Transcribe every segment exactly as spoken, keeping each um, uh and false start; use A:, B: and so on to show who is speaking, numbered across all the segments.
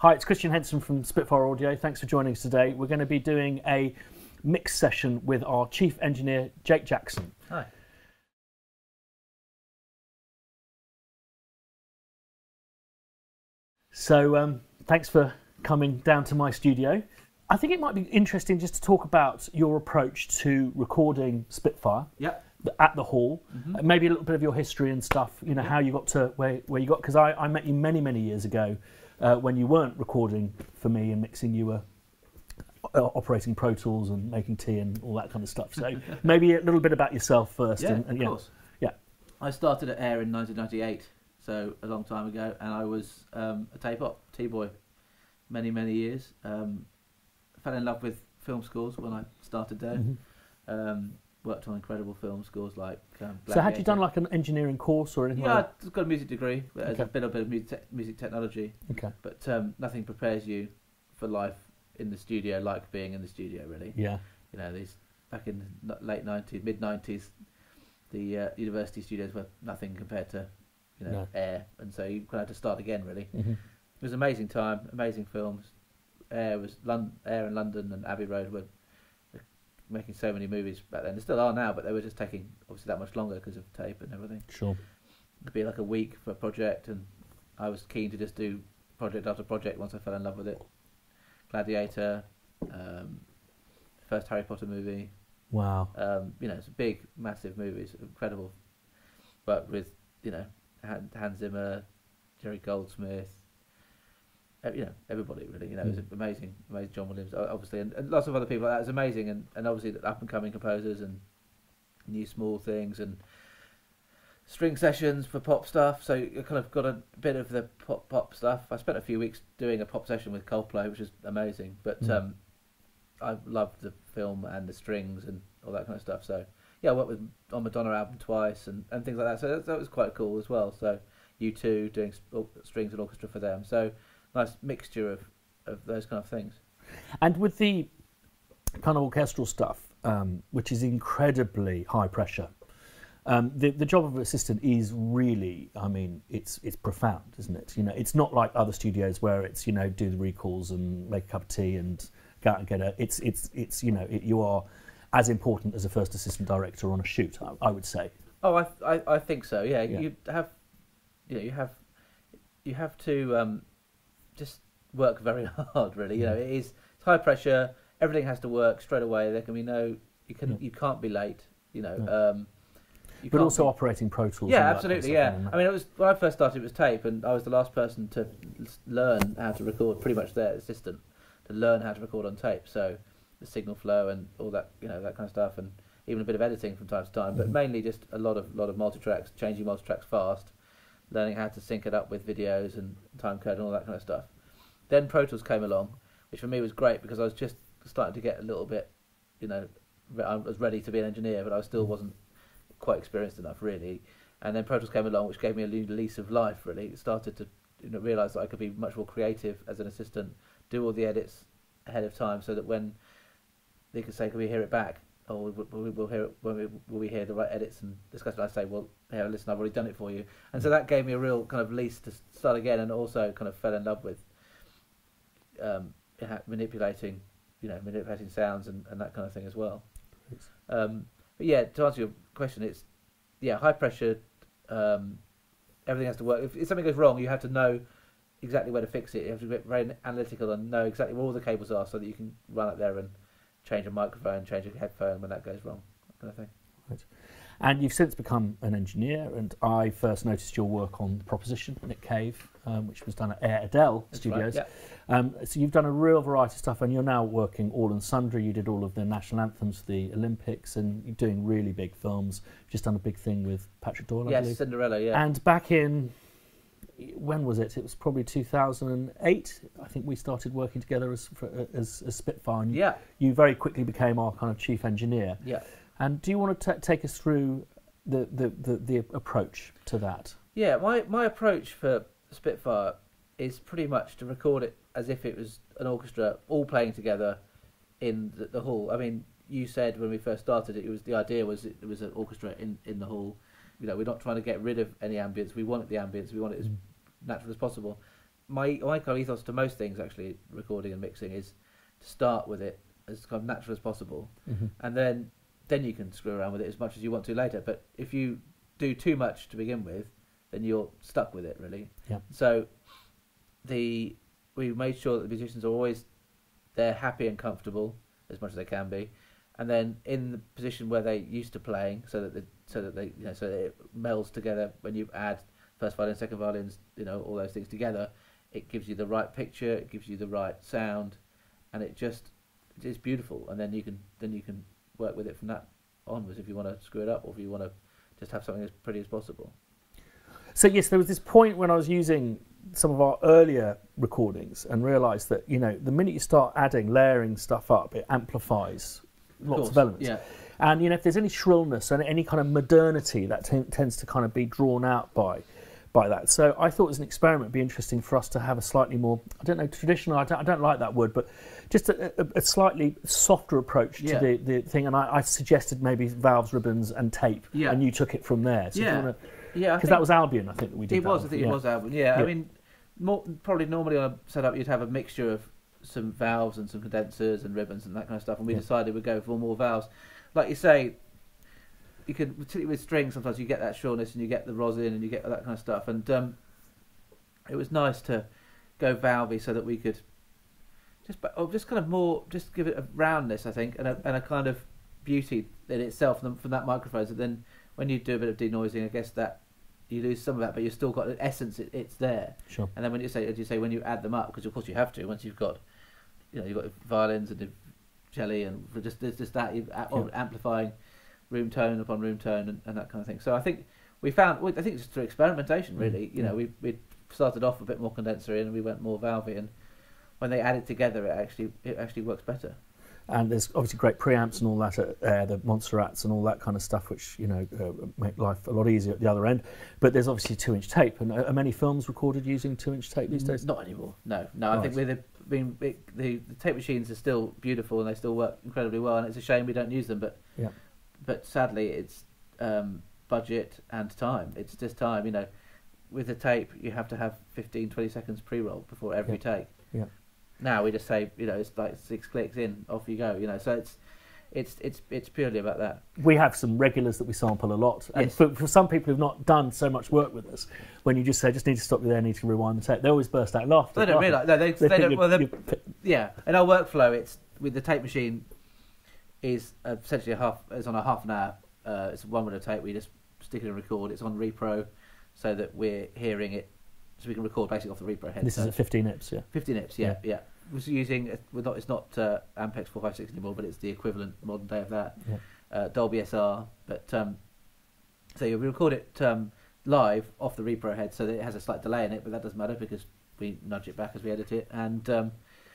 A: Hi, it's Christian Henson from Spitfire Audio. Thanks for joining us today. We're going to be doing a mix session with our chief engineer, Jake Jackson.
B: Hi.
A: So um, thanks for coming down to my studio. I think it might be interesting just to talk about your approach to recording Spitfire.
B: Yep.
A: At the Hall,
B: mm-hmm.
A: uh, maybe a little bit of your history and stuff, you know,
B: yep.
A: how you got to where, where you got, because I, I met you many, many years ago uh, when you weren't recording for me and mixing, you were uh, operating Pro Tools and making tea and all that kind of stuff. So maybe a little bit about yourself first.
B: Yeah,
A: and, and,
B: of
A: yeah.
B: course.
A: Yeah.
B: I started at Air in nineteen ninety-eight, so a long time ago, and I was um, a tape op, T-boy, many, many years. Um, fell in love with film scores when I started there.
A: Mm-hmm.
B: um, Worked on incredible film scores like um,
A: So had you done like an engineering course or anything
B: yeah,
A: like that?
B: I've got a music degree, but
A: Okay.
B: a bit, a bit of music, te music technology.
A: Okay.
B: But um, nothing prepares you for life in the studio like being in the studio, really.
A: Yeah.
B: You know, these back in the late nineties, mid nineties, the uh, university studios were nothing compared to, you know,
A: No.
B: Air, and so you kind of had to start again, really.
A: Mm-hmm.
B: It was an amazing time, amazing films. Air was Lon Air in London and Abbey Road were making so many movies back then. They still are now, but they were just taking obviously that much longer because of tape and everything.
A: Sure.
B: It'd be like a week for a project, and I was keen to just do project after project once I fell in love with it. Gladiator, um, first Harry Potter movie.
A: Wow.
B: Um, you know, it's big, massive movies, incredible. But with, you know, Han- Hans Zimmer, Jerry Goldsmith, uh, you know, everybody really. You know, it was amazing, amazing. John Williams, o- obviously, and, and lots of other people like that. It was amazing, and, and obviously the up and coming composers and new small things and string sessions for pop stuff. So you kind of got a bit of the pop pop stuff. I spent a few weeks doing a pop session with Coldplay, which is amazing. But
A: Mm.
B: um, I loved the film and the strings and all that kind of stuff. So yeah, I worked with on Madonna album twice and, and things like that. So that, that was quite cool as well. So U two doing sp- strings and orchestra for them. So nice mixture of, of those kind of things.
A: And with the kind of orchestral stuff, um, which is incredibly high pressure, um, the the job of an assistant is really, I mean, it's it's profound, isn't it? You know, it's not like other studios where it's, you know, do the recalls and make a cup of tea and go out and get a. It's it's it's you know, it, you are as important as a first assistant director on a shoot, I, I would say.
B: Oh, I, I I think so. Yeah,
A: Yeah.
B: you have, you know, you have, you have to um, just work very hard. Really, you know, it is it's high pressure. Everything has to work straight away. There can be no, you can
A: Yeah.
B: you can't be late. You know,
A: No.
B: um, you
A: But
B: can't
A: also
B: be-
A: operating Pro Tools.
B: yeah,
A: and all that
B: absolutely.
A: kind of
B: Yeah,
A: stuff,
B: I mean, it was when I first started. It was tape, and I was the last person to l- learn how to record. Pretty much their assistant to learn how to record on tape. So the signal flow and all that, you know, that kind of stuff, and even a bit of editing from time to time. But
A: Mhm.
B: mainly just a lot of lot of multi tracks, changing multi tracks fast, learning how to sync it up with videos and time code and all that kind of stuff. Then Pro Tools came along, which for me was great because I was just starting to get a little bit, you know, re- I was ready to be an engineer, but I still wasn't quite experienced enough really. And then Pro Tools came along, which gave me a new lease of life. Really, it started to, you know, realise that I could be much more creative as an assistant, do all the edits ahead of time, so that when they could say, "Can we hear it back?" Or we, we, we'll hear it when we will we hear the right edits and discuss it. I say, "Well, here, listen, I've already done it for you." And so that gave me a real kind of lease to start again, and also kind of fell in love with um, ha- manipulating, you know, manipulating sounds and, and that kind of thing as well. Um, but yeah, to answer your question, it's yeah, high pressure. Um, everything has to work. If, if something goes wrong, you have to know exactly where to fix it. You have to be very analytical and know exactly where all the cables are, so that you can run up there and change a microphone, change a headphone when that goes wrong, that kind of thing.
A: Right. And you've since become an engineer, and I first noticed your work on The Proposition, Nick Cave, um, which was done at Air Adele
B: That's
A: Studios.
B: right,
A: Um, so you've done a real variety of stuff, and you're now working all and sundry. You did all of the national anthems for the Olympics, and you're doing really big films. You've just done a big thing with Patrick Doyle, I
B: Yes,
A: believe.
B: Cinderella, yeah.
A: And back in, when was it? It was probably two thousand eight. I think we started working together as for, as, as Spitfire. And you,
B: yeah,
A: you very quickly became our kind of chief engineer.
B: yeah.
A: And do you want to t- take us through the, the, the, the approach to that?
B: Yeah, my, my approach for Spitfire is pretty much to record it as if it was an orchestra all playing together in the, the hall. I mean, you said when we first started it, it was the idea was it, it was an orchestra in, in the hall. You know, we're not trying to get rid of any ambience. We wanted the ambience. We want it as
A: Mm.
B: natural as possible. my my kind of ethos to most things, actually, recording and mixing, is to start with it as kind of natural as possible,
A: Mm-hmm.
B: and then then you can screw around with it as much as you want to later. But if you do too much to begin with, then you're stuck with it, really.
A: Yeah.
B: So the we made sure that the musicians are always they're happy and comfortable as much as they can be, and then in the position where they're used to playing, so that the, so that they you know so that it melds together when you add first violin, second violins, you know all those things together. It gives you the right picture, it gives you the right sound, and it just it's beautiful. And then you can then you can work with it from that onwards if you want to screw it up, or if you want to just have something as pretty as possible.
A: So yes, there was this point when I was using some of our earlier recordings and realised that, you know, the minute you start adding, layering stuff up, it amplifies lots of, of elements.
B: Yeah.
A: And, you know, if there's any shrillness and any kind of modernity, that t- tends to kind of be drawn out by by that. So I thought as an experiment it'd be interesting for us to have a slightly more, I don't know, traditional, I don't, I don't like that word, but just a, a, a slightly softer approach to
B: Yeah.
A: the, the thing. And I, I suggested maybe valves, ribbons and tape,
B: Yeah.
A: and you took it from there. So
B: Yeah.
A: Because
B: Yeah, I think
A: that was Albion, I think, that we did
B: it
A: that
B: was.
A: with.
B: I think
A: yeah.
B: it was Albion. Yeah,
A: Yeah.
B: I mean, more, probably normally on a setup you'd have a mixture of some valves and some condensers and ribbons and that kind of stuff. And we
A: Yeah.
B: decided we'd go for more valves. Like you say, you can particularly with strings. Sometimes you get that shrillness and you get the rosin and you get that kind of stuff. And um, it was nice to go valvey so that we could just, oh, just kind of more, just give it a roundness, I think, and a, and a kind of beauty in itself from, from that microphone. So then, when you do a bit of denoising, I guess that you lose some of that, but you've still got an essence. It, it's there.
A: Sure.
B: And then when you say, as you say, when you add them up, because of course you have to. Once you've got, you know, you've got violins and the cello and just there's just that you're a-
A: Yeah.
B: amplifying room tone upon room tone and, and that kind of thing. So I think we found. Well, I think it's through experimentation, really.
A: Mm,
B: You know,
A: yeah.
B: we we started off a bit more condenser in, and we went more valvey, and when they add it together, it actually it actually works better.
A: And there's obviously great preamps and all that, uh, the Montserrats and all that kind of stuff, which, you know, uh, make life a lot easier at the other end. But there's obviously two-inch tape, and are many films recorded using two-inch tape these days?
B: Not anymore. No, no. I
A: Right.
B: think with the, being, the the tape machines are still beautiful and they still work incredibly well, and it's a shame we don't use them. But
A: Yeah.
B: but sadly, it's um, budget and time. It's just time. You know, with the tape, you have to have fifteen, twenty seconds pre-roll before every
A: Yeah.
B: take.
A: Yeah.
B: Now we just say, you know, it's like six clicks in, off you go. You know, so it's it's it's it's purely about that.
A: We have some regulars that we sample a lot. And
B: Yes.
A: for, for some people who've not done so much work with us, when you just say, just need to stop you there, need to rewind the tape, they always burst out laughing.
B: They don't realise. No, they, they,
A: They think
B: don't.
A: you're-
B: Well, they're-
A: you're-
B: yeah. In our workflow, it's with the tape machine is uh, essentially a half. It's on a half an hour. Uh, it's one minute tape. We just stick it and record. It's on repro, so that we're hearing it, so we can record basically off the repro head.
A: This is at fifteen I P S, yeah.
B: fifteen I P S. Yeah, yeah. We're using. We're not. It's not uh, Ampex four five six anymore, but it's the equivalent modern day of that.
A: Yeah.
B: Uh, Dolby S R. But um, so yeah, we record it um, live off the repro head, so that it has a slight delay in it, but that doesn't matter because we nudge it back as we edit it, and um,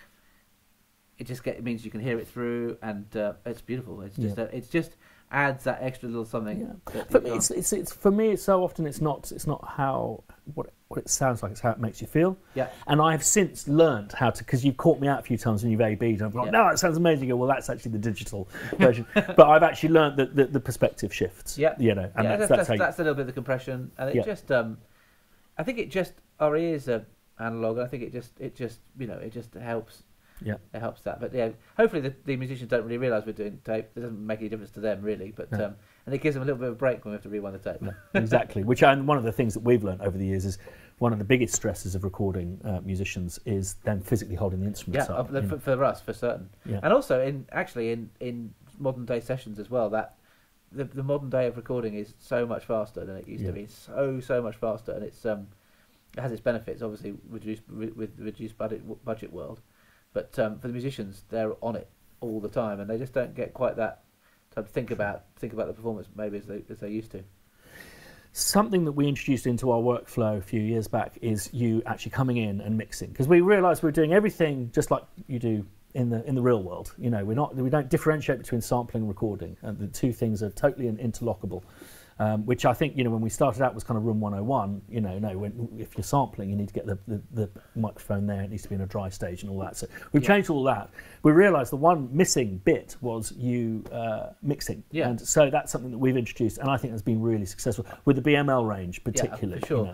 B: it just get, it means you can hear it through, and uh, it's beautiful. It's just
A: Yeah.
B: a, it's just adds that extra little something.
A: Yeah.
B: that
A: For
B: you
A: me,
B: can't-
A: it's, it's, it's, for me, it's so often it's not, it's not how, what, what it sounds like, it's how it makes you feel.
B: yeah,
A: And I've since learned how to, because you've caught me out a few times when you've A B'd, and I've gone,
B: Yeah.
A: no, that sounds amazing. You go, well, that's actually the digital version. But I've actually learned that the, the perspective shifts.
B: Yeah.
A: You know, and
B: yeah,
A: that's,
B: that's,
A: that's,
B: that's,
A: how you,
B: that's a little bit of the compression, and it
A: Yeah.
B: just um, I think it just our ears are analog, and I think it just it just you know it just helps.
A: Yeah.
B: It helps that, but yeah, hopefully the, the musicians don't really realise we're doing tape. It doesn't make any difference to them really, but
A: No.
B: um, and it gives them a little bit of a break when we have to rewind the tape.
A: No, exactly. Which, and one of the things that we've learned over the years is one of the biggest stresses of recording uh, musicians is them physically holding the
B: Yeah,
A: instruments
B: uh,
A: up. you know.
B: for, for us for certain,
A: Yeah.
B: and also in actually in, in modern day sessions as well. That the the modern day of recording is so much faster than it used
A: Yeah.
B: to be. So so much faster, and it's um it has its benefits. Obviously, reduced with the reduced budget budget world, but um, for the musicians, they're on it all the time, and they just don't get quite that time to think about think about the performance maybe as they as they used to.
A: Something that we introduced into our workflow a few years back is you actually coming in and mixing, because we realised we're doing everything just like you do in the in the real world. You know, we're not we don't differentiate between sampling and recording, and the two things are totally interlockable. Um, which I think, you know, when we started out was kind of room one oh one. You know, no, when, if you're sampling, you need to get the, the, the microphone there. It needs to be in a dry stage and all that. So we've
B: Yeah.
A: changed all that. We realised the one missing bit was you uh, mixing,
B: Yeah.
A: and so that's something that we've introduced, and I think has been really successful with the B M L range, particularly.
B: for sure.
A: You know.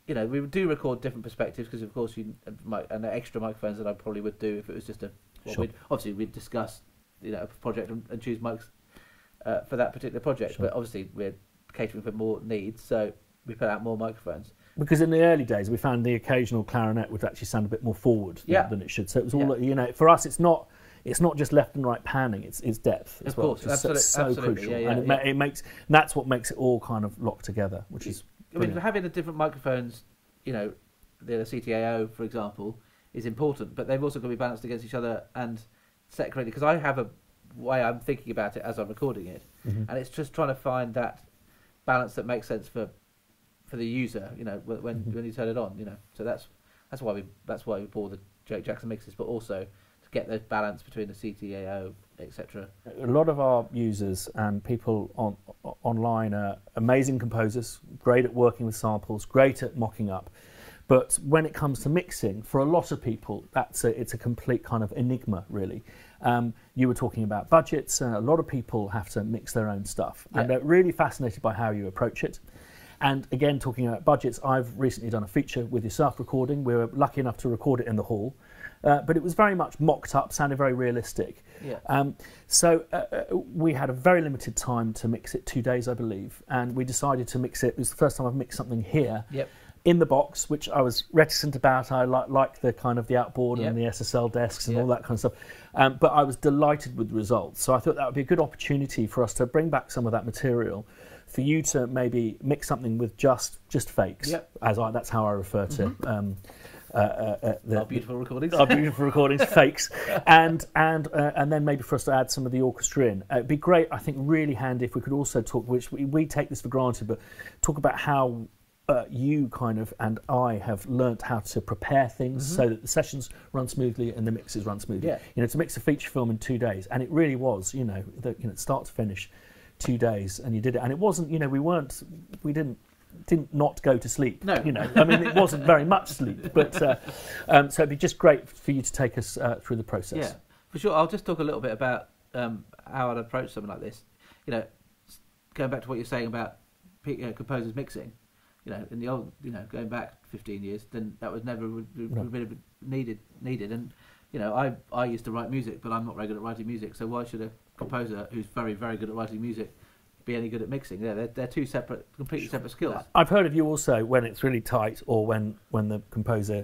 B: you know, we do record different perspectives because, of course, you and extra microphones than I probably would do if it was just a. Well,
A: Sure.
B: we'd, obviously, we'd discuss, you know, a project and, and choose mics uh, for that particular project.
A: Sure.
B: But obviously, we're catering for more needs, so we put out more microphones.
A: Because in the early days, we found the occasional clarinet would actually sound a bit more forward than,
B: Yeah.
A: than it should. So it was all,
B: Yeah.
A: you know, for us, it's not. It's not just left and right panning; it's, it's depth as
B: Of
A: well.
B: course,
A: which is so-
B: absolute-
A: so
B: absolutely,
A: crucial,
B: yeah, yeah,
A: and it,
B: yeah.
A: ma- it makes that's what makes it all kind of locked together, which is.
B: I mean,
A: brilliant.
B: having the different microphones, you know, the C T A O, for example, is important, but they've also got to be balanced against each other and set correctly. Because I have a way I'm thinking about it as I'm recording it,
A: Mhm.
B: and it's just trying to find that balance that makes sense for for the user. You know, when when,
A: Mhm.
B: when you turn it on. You know, so that's that's why we that's why we bought the Jake Jackson mixes, but also to get the balance between the C T A O, et cetera.
A: A lot of our users and people on o- online are amazing composers, great at working with samples, great at mocking up. But when it comes to mixing, for a lot of people, that's a, it's a complete kind of enigma, really. Um, you were talking about budgets. Uh, a lot of people have to mix their own stuff,
B: Yeah.
A: and they're really fascinated by how you approach it. And again, talking about budgets, I've recently done a feature with yourself recording. We were lucky enough to record it in the hall, uh, but it was very much mocked up, sounded very realistic.
B: Yeah.
A: Um, so uh, uh, we had a very limited time to mix it, two days, I believe, and we decided to mix it. It was the first time I've mixed something here.
B: Yep.
A: In the box, which I was reticent about. I like like the kind of the outboard
B: Yep.
A: and the S S L desks and
B: Yep.
A: all that kind of stuff. Um, but I was delighted with the results. So I thought that would be a good opportunity for us to bring back some of that material, for you to maybe mix something with just just fakes.
B: Yep.
A: As I, that's how I refer to
B: Mhm.
A: um, uh, uh, uh, the,
B: Our beautiful recordings.
A: our beautiful recordings, fakes, and and uh, and then maybe for us to add some of the orchestra in. Uh, it'd be great. I think really handy if we could also talk, which we, we take this for granted, but talk about how. Uh, you kind of and I have learnt how to prepare things
B: Mhm.
A: so that the sessions run smoothly and the mixes run smoothly.
B: Yeah.
A: You know, to mix a feature film in two days, and it really was, you know, the, you know, start to finish, two days, and you did it, and it wasn't, you know, we weren't, we didn't, didn't not go to sleep.
B: No.
A: You know, I mean, it wasn't very much sleep, but uh, um, so it'd be just great for you to take us uh, through the process.
B: Yeah, for sure. I'll just talk a little bit about um, how I'd approach something like this. You know, s- going back to what you're saying about p- uh, composers mixing. You know, in the old, you know, going back fifteen years, then that was never would, would
A: No.
B: would have needed needed. And you know, I I used to write music, but I'm not very good at writing music. So why should a composer who's very very good at writing music be any good at mixing? Yeah, they're they're two separate, completely separate skills.
A: I've heard of you also when it's really tight, or when when the composer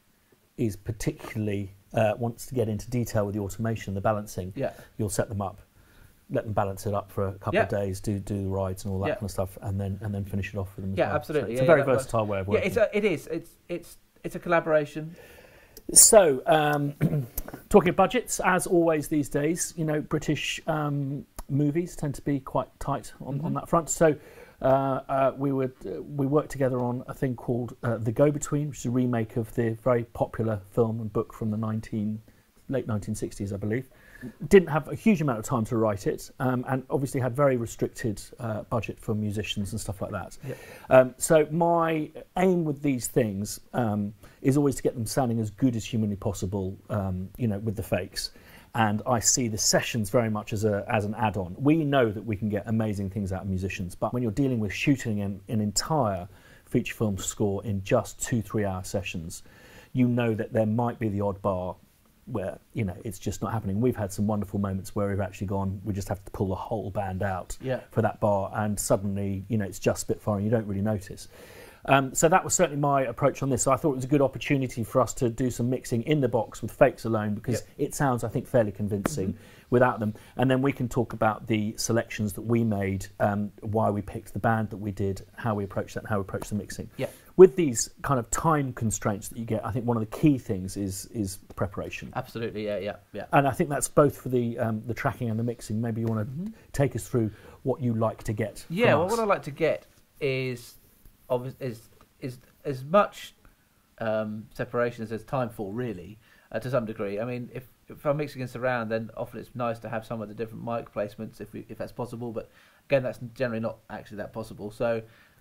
A: is particularly uh, wants to get into detail with the automation, the balancing.
B: Yeah.
A: You'll set them up, let them balance it up for a couple
B: Yeah.
A: of days, do do the rides and all that
B: Yeah.
A: kind of stuff, and then and then finish it off with them. As
B: Yeah,
A: well.
B: absolutely.
A: So it's
B: Yeah,
A: a very
B: yeah, that works.
A: versatile way of
B: Yeah,
A: working.
B: it's a, it is. It's it's it's a collaboration.
A: So, um, talking of budgets, as always these days, you know, British um, movies tend to be quite tight on,
B: Mhm.
A: on that front. So, uh, uh, we would uh, we worked together on a thing called uh, The Go-Between, which is a remake of the very popular film and book from the nineteen late nineteen sixties, I believe. Didn't have a huge amount of time to write it, um, and obviously had very restricted uh, budget for musicians and stuff like that.
B: Yep.
A: Um, so my aim with these things um, is always to get them sounding as good as humanly possible, um, you know, with the fakes. And I see the sessions very much as a as an add-on. We know that we can get amazing things out of musicians, but when you're dealing with shooting an, an entire feature film score in just two three-hour sessions, you know that there might be the odd bar where, you know, it's just not happening. We've had some wonderful moments where we've actually gone, we just have to pull the whole band out
B: Yeah.
A: for that bar, and suddenly, you know, it's just Spitfire and you don't really notice. Um, so that was certainly my approach on this. So I thought it was a good opportunity for us to do some mixing in the box with fakes alone, because
B: Yep.
A: it sounds, I think, fairly convincing without them. And then we can talk about the selections that we made, um, why we picked the band that we did, how we approached that, and how we approached the mixing.
B: Yeah.
A: With these kind of time constraints that you get, I think one of the key things is is preparation.
B: Absolutely. Yeah. Yeah. Yeah.
A: And I think that's both for the um, the tracking and the mixing. Maybe you want to
B: Mhm.
A: take us through what you like to get.
B: Yeah,
A: from
B: well,
A: us.
B: what I like to get is obvi- is is as much um, separation as there's time for, really, uh, to some degree. I mean, if if I'm mixing in surround, then often it's nice to have some of the different mic placements if we, if that's possible. But again, that's generally not actually that possible. So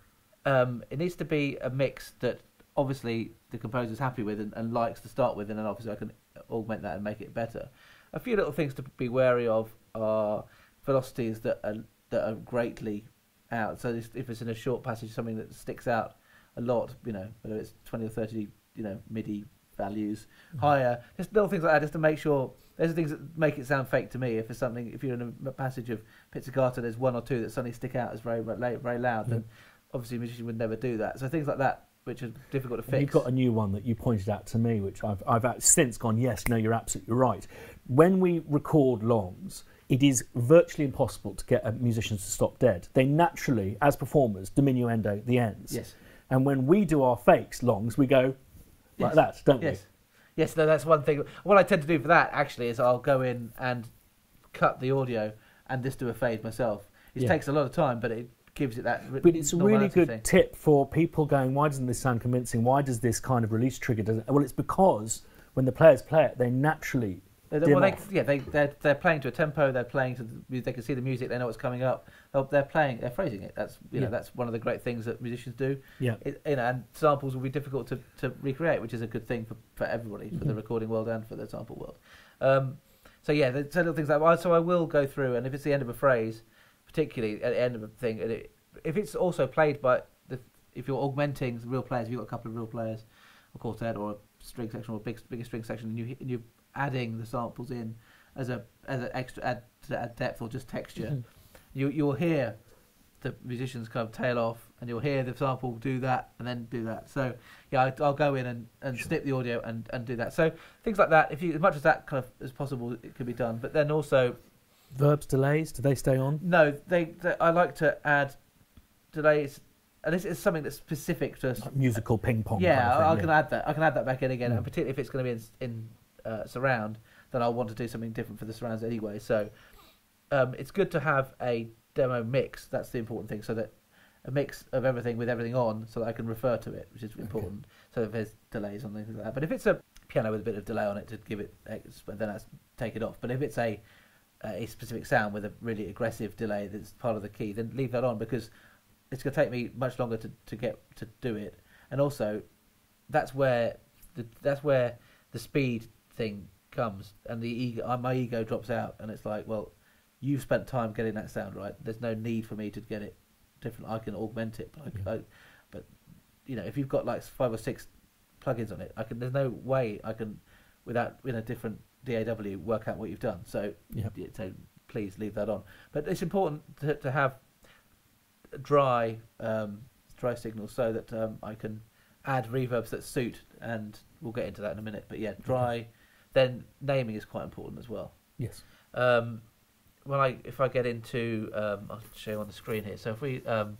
B: um, it needs to be a mix that obviously the composer's happy with and, and likes to start with, and then obviously I can augment that and make it better. A few little things to be wary of are velocities that are that are greatly out. So this, if it's in a short passage, something that sticks out a lot, you know, whether it's twenty or thirty, you know, MIDI values mm-hmm. higher, just little things like that, just to make sure. Those are things that make it sound fake to me. If there's something, if you're in a passage of pizzicato, there's one or two that suddenly stick out as very, very, very loud, then obviously a musician would never do that. So things like that, which are difficult to fix.
A: You've got a new one that you pointed out to me, which I've, I've since gone, yes, no, you're absolutely right. When we record longs, it is virtually impossible to get musicians to stop dead. They naturally, as performers, diminuendo the ends.
B: Yes.
A: And when we do our fakes longs, we go like
B: yes.
A: that, don't
B: yes.
A: we?
B: Yes, no, that's one thing. What I tend to do for that, actually, is I'll go in and cut the audio and just do a fade myself. It yeah. takes a lot of time, but it gives it that.
A: But it's a really good
B: thing.
A: tip for people going, why doesn't this sound convincing? Why does this kind of release trigger? Doesn't? Well, it's because when the players play it, they naturally.
B: Well, they, yeah, they they're they're playing to a tempo. They're playing to the, they can see the music. They know what's coming up. They're, they're playing. They're phrasing it. That's you know
A: yeah.
B: that's one of the great things that musicians do.
A: Yeah.
B: It, you know, and samples will be difficult to, to recreate, which is a good thing for, for everybody, for mm-hmm. the recording world and for the sample world. Um, so yeah, there's little things like that. So I will go through, and if it's the end of a phrase, particularly at the end of a thing, and it, if it's also played by the, if you're augmenting the real players, if you've got a couple of real players, a quartet or a string section or a big bigger string section, and you and you're adding the samples in. As a as an extra add, add depth or just texture, mm-hmm. you you'll hear the musicians kind of tail off, and you'll hear the sample do that and then do that. So yeah, I, I'll go in and, and sure. snip the audio and, and do that. So things like that, if you as much as that kind of as possible, it can be done. But then also
A: verbs delays, do they stay on?
B: No, they, they I like to add delays. And this is something that's specific to
A: like musical ping pong.
B: Yeah,
A: kind of thing,
B: I, I
A: yeah.
B: can add that. I can add that back in again,
A: mm.
B: and particularly if it's going to be in, in uh, surround. Then I'll want to do something different for the surrounds anyway. So um, it's good to have a demo mix. That's the important thing. So that a mix of everything with everything on, so that I can refer to it, which is important. Okay. So if there's delays on things like that. But if it's a piano with a bit of delay on it to give it, then I take it off. But if it's a a specific sound with a really aggressive delay that's part of the key, then leave that on because it's going to take me much longer to, to get to do it. And also, that's where the that's where the speed thing comes and the ego, my ego drops out, and it's like, well, you've spent time getting that sound right. There's no need for me to get it different. I can augment it, but, I, I, but you know, if you've got like five or six plugins on it, I can. There's no way I can, without in a different D A W, work out what you've done. So,
A: yep.
B: so please leave that on. But it's important to, to have dry, um, dry signals so that um, I can add reverbs that suit, and we'll get into that in a minute. But yeah, dry. Okay. Then naming is quite important as well.
A: Yes.
B: Um, when I if I get into, um, I'll show you on the screen here. So if we um,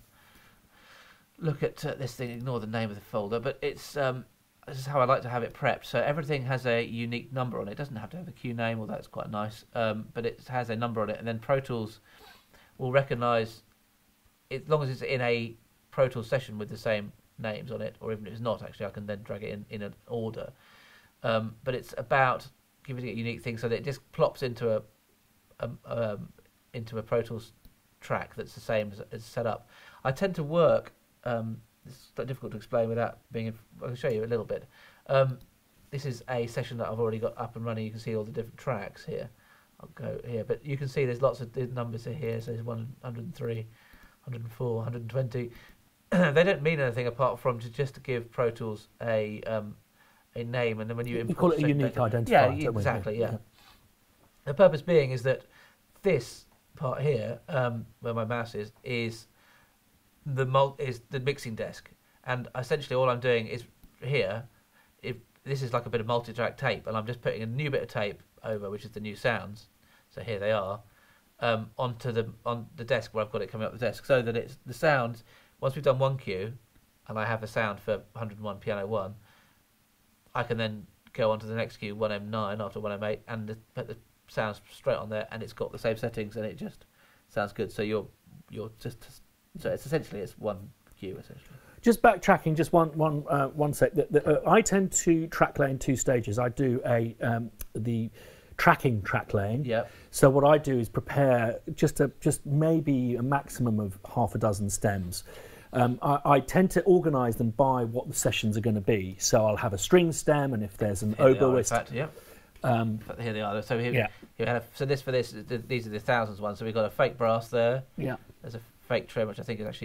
B: look at uh, this thing, ignore the name of the folder, but it's um, this is how I like to have it prepped. So everything has a unique number on it. It doesn't have to have a Q name, although that's quite nice. Um, but it has a number on it, and then Pro Tools will recognise, as long as it's in a Pro Tools session with the same names on it, or even if it's not, actually, I can then drag it in in an order. Um, but it's about giving it a unique thing so that it just plops into a, a um, into a Pro Tools track that's the same as, as set up. I tend to work. Um, it's difficult to explain without being. I can show you a little bit. Um, this is a session that I've already got up and running. You can see all the different tracks here. I'll go here, but you can see there's lots of numbers here. So there's one hundred three, one hundred four, one hundred twenty. They don't mean anything apart from to just to give Pro Tools a um, a name, and then when you
A: you call it a unique
B: data,
A: identifier.
B: Yeah, exactly. Yeah. yeah. The purpose being is that this part here, um, where my mouse is, is the mul- is the mixing desk, and essentially all I'm doing is here. If this is like a bit of multi-track tape, and I'm just putting a new bit of tape over, which is the new sounds. So here they are, um, onto the on the desk where I've got it coming up the desk, so that it's the sounds. Once we've done one cue, and I have a sound for one hundred and one piano one, I can then go on to the next cue, one M nine after one M eight, and the, put the sounds straight on there, and it's got the same settings, and it just sounds good. So you're you're just so it's essentially it's one cue essentially.
A: Just backtracking, just one one uh, one sec. The, the, uh, I tend to track lay in two stages. I do a um, the tracking track laying.
B: Yeah.
A: So what I do is prepare just a just maybe a maximum of half a dozen stems. Um, I, I tend to organise them by what the sessions are going to be. So I'll have a string stem, and if there's an
B: here
A: oboist,
B: they are, in fact, yeah. Um, here they are. So here,
A: yeah.
B: here have, so this for this, these are the thousands ones. So we've got a fake brass there.
A: Yeah.
B: There's a fake trim, which I think is actually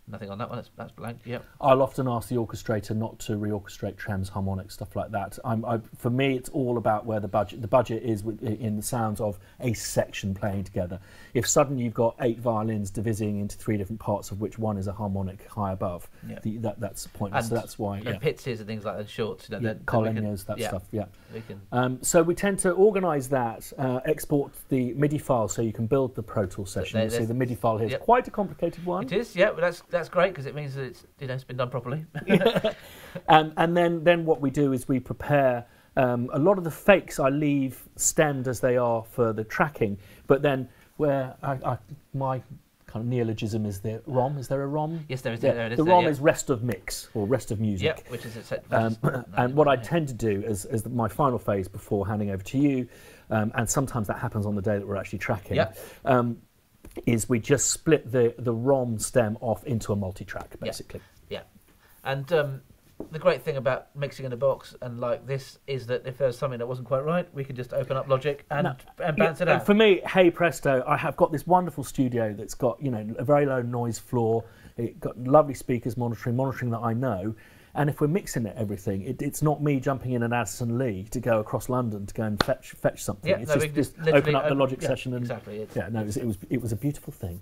B: Nothing on that one. That's, that's blank. Yep.
A: I'll often ask the orchestrator not to reorchestrate trems, harmonics, stuff like that. I'm, I, for me, it's all about where the budget. The budget is with, in the sounds of a section playing together. If suddenly you've got eight violins dividing into three different parts, of which one is a harmonic high above,
B: Yep.
A: the, that that's pointless.
B: And
A: so that's why.
B: the
A: Yeah.
B: pizzes and things like that, shorts. You know,
A: Yeah,
B: then- then we
A: collinears,
B: can-
A: that
B: yeah,
A: stuff. Yeah.
B: We can.
A: Um, so we tend to organise that, uh, export the MIDI file so you can build the Pro Tools session.
B: There-
A: You see
B: there's-
A: the MIDI file here is
B: yep.
A: quite a complicated one.
B: It is. Yeah. But that's that's great because it means that it's you know it's been done properly.
A: Um, and then, then what we do is we prepare um, a lot of the fakes I leave stemmed as they are for the tracking, but then where I, I, my kind of neologism is the ROM. Is there a ROM?
B: Yes, there is.
A: Yeah,
B: There it is.
A: the
B: there,
A: ROM
B: yeah.
A: is rest of mix or rest of music.
B: Yep, which is a set.
A: Um,
B: which is-
A: and what I
B: yeah.
A: tend to do as, as my final phase before handing over to you, um, and sometimes that happens on the day that we're actually tracking,
B: Yep.
A: um, is we just split the, the ROM stem off into a multi-track, basically.
B: Yeah, and um, the great thing about mixing in a box and like this is that if there's something that wasn't quite right, we can just open up Logic and
A: No,
B: and bounce
A: Yeah,
B: it
A: and
B: out.
A: For me, hey presto, I have got this wonderful studio that's got, you know, a very low noise floor. It got lovely speakers monitoring, monitoring that I know. And if we're mixing it, everything, it, it's not me jumping in an Addison Lee to go across London to go and fetch fetch something.
B: Yeah,
A: it's
B: no,
A: just,
B: we can just
A: just open
B: literally
A: up the
B: open-
A: Logic
B: yeah,
A: session and
B: exactly. It's,
A: yeah, no, it was, it was it was a beautiful thing.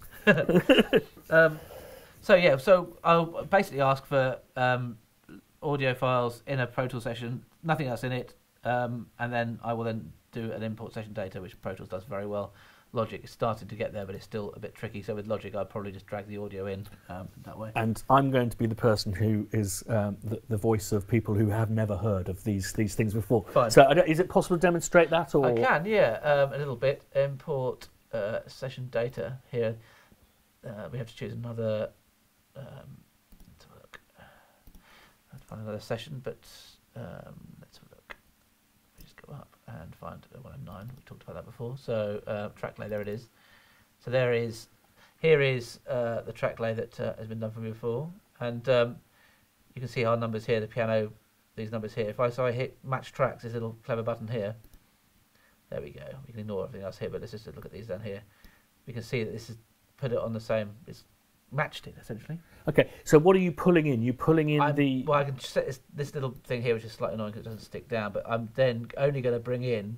B: Um, so yeah, so I'll basically ask for um, audio files in a Pro Tools session, nothing else in it, um, and then I will then do an import session data, which Pro Tools does very well. Logic is starting to get there, but it's still a bit tricky. So with Logic, I'd probably just drag the audio in um, that way.
A: And I'm going to be the person who is um, the, the voice of people who have never heard of these these things before.
B: Fine.
A: So I don't- is it possible to demonstrate that? Or
B: I can, yeah, um, a little bit. Import uh, session data here. Uh, we have to choose another. Um, let's have a look. Let's find another session, but um, let's have a look. We just go up and find one oh nine. We talked about that before. So uh, track lay, there it is. So there is. Here is uh, the track lay that uh, has been done for me before, and um, you can see our numbers here. The piano, these numbers here. If I so I hit match tracks, this little clever button here. There we go. We can ignore everything else here, but let's just look at these down here. We can see that this is put it on the same. It's matched it essentially.
A: Okay, so what are you pulling in? You pulling in
B: I'm,
A: the
B: well, I can set this, this little thing here, which is slightly annoying because it doesn't stick down. But I'm then only going to bring in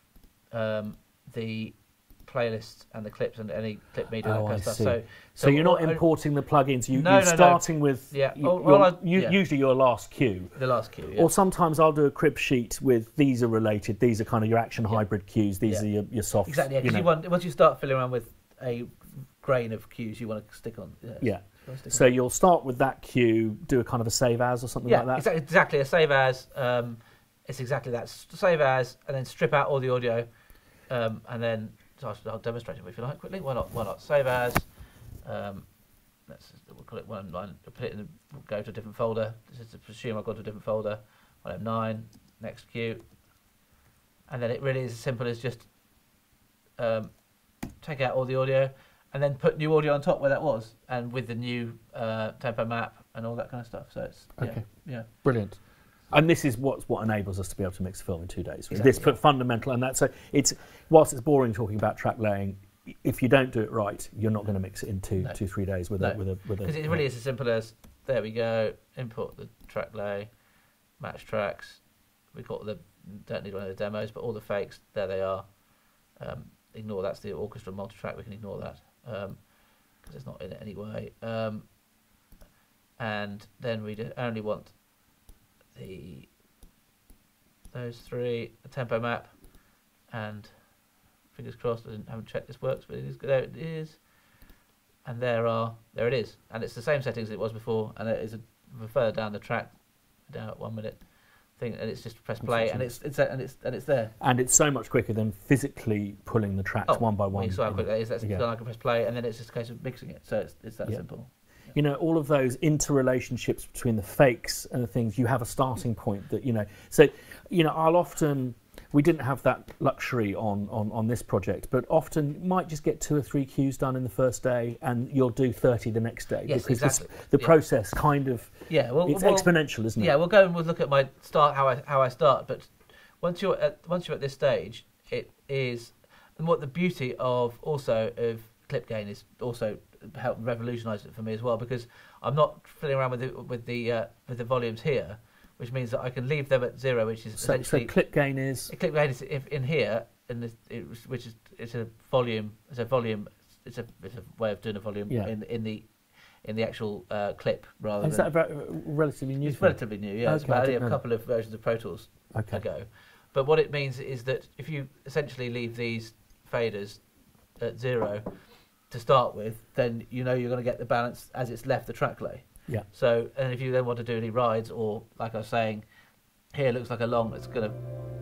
B: um, the playlists and the clips and any clip media and
A: Oh,
B: that kind
A: I
B: of stuff.
A: see.
B: So,
A: So you're not
B: all-
A: importing the plugins. You,
B: No,
A: you're
B: no, no.
A: starting with
B: Yeah,
A: y-
B: all-
A: your-
B: all I-
A: u-
B: yeah.
A: usually your last cue.
B: the last cue. Yeah.
A: Or sometimes I'll do a crib sheet with these are related. These are kind of your action
B: Yeah.
A: hybrid cues. These
B: Yeah.
A: are your, your soft.
B: Exactly, because
A: you
B: you,
A: know.
B: want once you start fiddling around with a grain of cues, you want to stick on. Yeah.
A: Yeah.
B: you wanna stick
A: So
B: on.
A: you'll start with that cue, do a kind of a save as or something
B: yeah,
A: like that.
B: exactly, exactly. A save as. Um, it's exactly that. S- Save as, and then strip out all the audio, um, and then so I'll, I'll demonstrate it if you like quickly. Why not? Why not? Save as. Um, let's we'll call it one line. Put it in. The, we'll go to a different folder. This is to presume I've got to a different folder. one oh nine. Next cue. And then it really is as simple as just um, take out all the audio and then put new audio on top where that was, and with the new uh, tempo map and all that kind of stuff. So it's yeah,
A: Okay.
B: yeah.
A: Brilliant. And this is what what enables us to be able to mix a film in two days.
B: Exactly,
A: This
B: yeah.
A: put fundamental, and that's so it's whilst it's boring talking about track laying. If you don't do it right, you're not going to mix it in two,
B: No.
A: two, three days with
B: No.
A: a with a with a.
B: Because it really is as simple as there we go. Import the track lay, match tracks. We got the don't need one of the demos, but all the fakes there they are. Um, ignore that's the orchestra multi-track. We can ignore that because it's not in it anyway. Um, and then we just only want the those three, the tempo map, and fingers crossed. I didn't haven't checked this works, but it is there. It is. And there are there it is, and it's the same settings as it was before, and it is a, further down the track, down at one minute thing, and it's just press play, and it's it's and it's and it's there.
A: And it's so much quicker than physically pulling the tracks
B: Oh,
A: one by
B: Well,
A: one.
B: you saw how
A: in
B: quick
A: the-
B: that is. That's
A: yeah.
B: then I can press play, and then it's just a case of mixing it. So it's it's that
A: Yeah.
B: simple.
A: You know, all of those interrelationships between the fakes and the things, you have a starting point that, you know. So, you know, I'll often, we didn't have that luxury on, on, on this project, but often you might just get two or three cues done in the first day and you'll do thirty the next day.
B: Yes,
A: because
B: exactly.
A: this, the
B: Yeah.
A: process kind of,
B: Yeah, well,
A: it's
B: well,
A: exponential, isn't it?
B: Yeah, we'll go and we'll look at my start how I how I start. But once you're at once you're at this stage, it is and what the beauty of also of clip gain is also helped revolutionise it for me as well, because I'm not fiddling around with the with the uh, with the volumes here, which means that I can leave them at zero, which is
A: so,
B: essentially
A: so clip gain is
B: clip gain is if in here in this, it, which is it's a volume it's a volume it's a it's a way of doing a volume
A: yeah.
B: in in the in the actual uh, clip rather.
A: Is
B: than,
A: that very, relatively new?
B: It's relatively new, yeah.
A: Okay,
B: it's about only a
A: know
B: couple
A: that.
B: of versions of Pro Tools
A: okay.
B: ago. But what it means is that if you essentially leave these faders at zero to start with, then you know you're going to get the balance as it's left the track lay.
A: Yeah.
B: So, and if you then want to do any rides, or like I was saying, here looks like a long that's going to.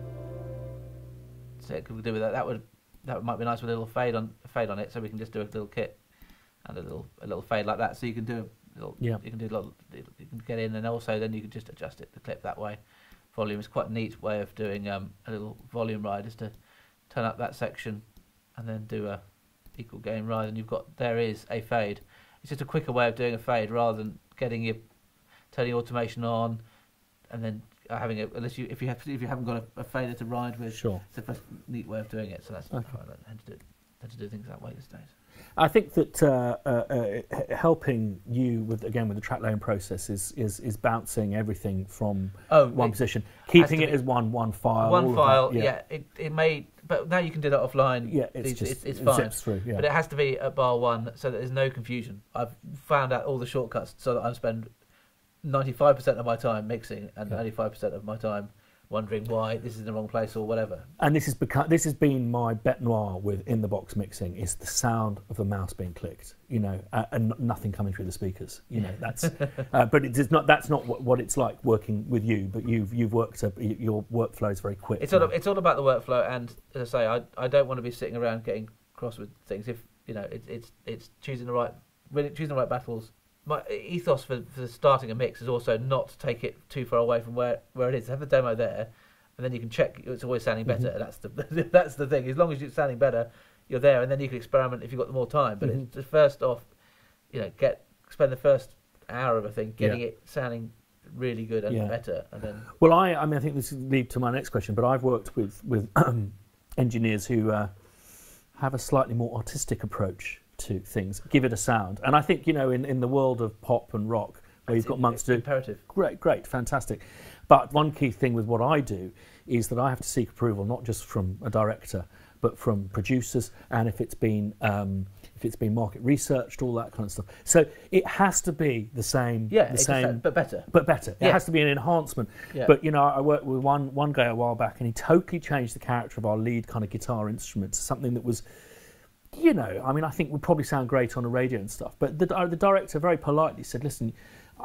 B: So it could do with that. That would that might be nice with a little fade on fade on it, so we can just do a little kit and a little a little fade like that. So you can do a little.
A: Yeah.
B: You can do a little. You can get in, and also then you can just adjust it the clip that way. Volume is quite a neat way of doing um, a little volume ride, is to turn up that section and then do a equal gain ride, and you've got there is a fade. It's just a quicker way of doing a fade rather than getting your turning automation on and then having it. Unless you if you have if you haven't got a, a fader to ride with,
A: sure,
B: it's a neat way of doing it. So that's
A: okay.
B: how I tend to do tend to do things that way these days.
A: I think that uh, uh, uh, helping you with again with the track laying process is is, is bouncing everything from
B: oh,
A: one
B: it
A: position, keeping it
B: be
A: as one one file.
B: One file,
A: yeah.
B: yeah. It it may, but now you can do that offline.
A: Yeah, it's
B: it's,
A: just
B: it's, it's
A: it
B: fine.
A: zips through. Yeah.
B: But it has to be at bar one, so that there's no confusion. I've found out all the shortcuts, so that I spend ninety-five percent of my time mixing and
A: yeah.
B: ninety-five percent of my time wondering why this is in the wrong place or whatever.
A: And this has become this has been my bête noire with in the box mixing is the sound of the mouse being clicked, you know, uh, and nothing coming through the speakers. You know, that's uh, but it's not that's not what, what it's like working with you. But you've you've worked up your workflow is very quick.
B: It's all it's all about the workflow, and as I say, I I don't want to be sitting around getting cross with things. If you know, it's it's it's choosing the right choosing the right battles. My ethos for, for starting a mix is also not to take it too far away from where, where it is. Have a demo there, and then you can check it's always sounding better. Mm-hmm. That's the that's the thing. As long as it's sounding better, you're there, and then you can experiment if you've got the more time. But mm-hmm. it's just first off, you know, get spend the first hour of a thing getting yeah. it sounding really good and yeah. better, and then. Well,
A: I I mean I think this leads to my next question, but I've worked with with um, engineers who uh, have a slightly more artistic approach to things, give it a sound, and I think you know in, in the world of pop and rock where you've got months to do
B: imperative.
A: Great, great, fantastic. But one key thing with what I do is that I have to seek approval not just from a director, but from producers, and if it's been um, if it's been market researched, all that kind of stuff. So it has to be the same,
B: yeah,
A: the same,
B: but better,
A: but better.
B: Yeah.
A: It has to be an enhancement.
B: Yeah.
A: But you know, I worked with one one guy a while back, and he totally changed the character of our lead kind of guitar instrument to something that was. You know, I mean, I think would probably sound great on a radio and stuff. But the, uh, the director very politely said, "Listen, I,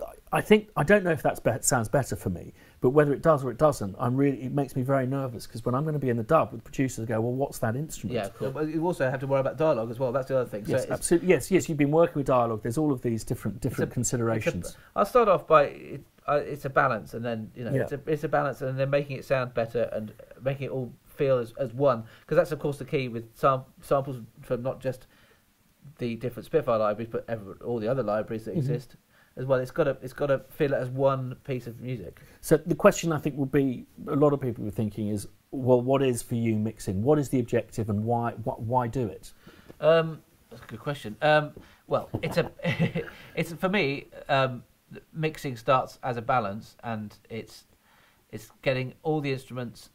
A: I think I don't know if that be- sounds better for me, but whether it does or it doesn't, I'm really it makes me very nervous because when I'm going to be in the dub, with producers go, well, what's that instrument?
B: Yeah, cool. But you also have to worry about dialogue as well. That's the other thing.
A: Yes,
B: so
A: absolutely. Yes, yes. You've been working with dialogue. There's all of these different different
B: a,
A: considerations.
B: A, I'll start off by it, uh, it's a balance, and then you know
A: yeah.
B: it's a it's a balance, and then making it sound better and making it all feel as, as one, because that's of course the key with sam- samples from not just the different Spitfire libraries, but every, all the other libraries that mm-hmm. exist as well. It's got to it's got to feel as one piece of music.
A: So the question I think would be a lot of people were thinking is, well, what is for you mixing? What is the objective, and why why, why do it?
B: Um, that's a good question. Um, well, it's a it's for me. Um, mixing starts as a balance, and it's it's getting all the instruments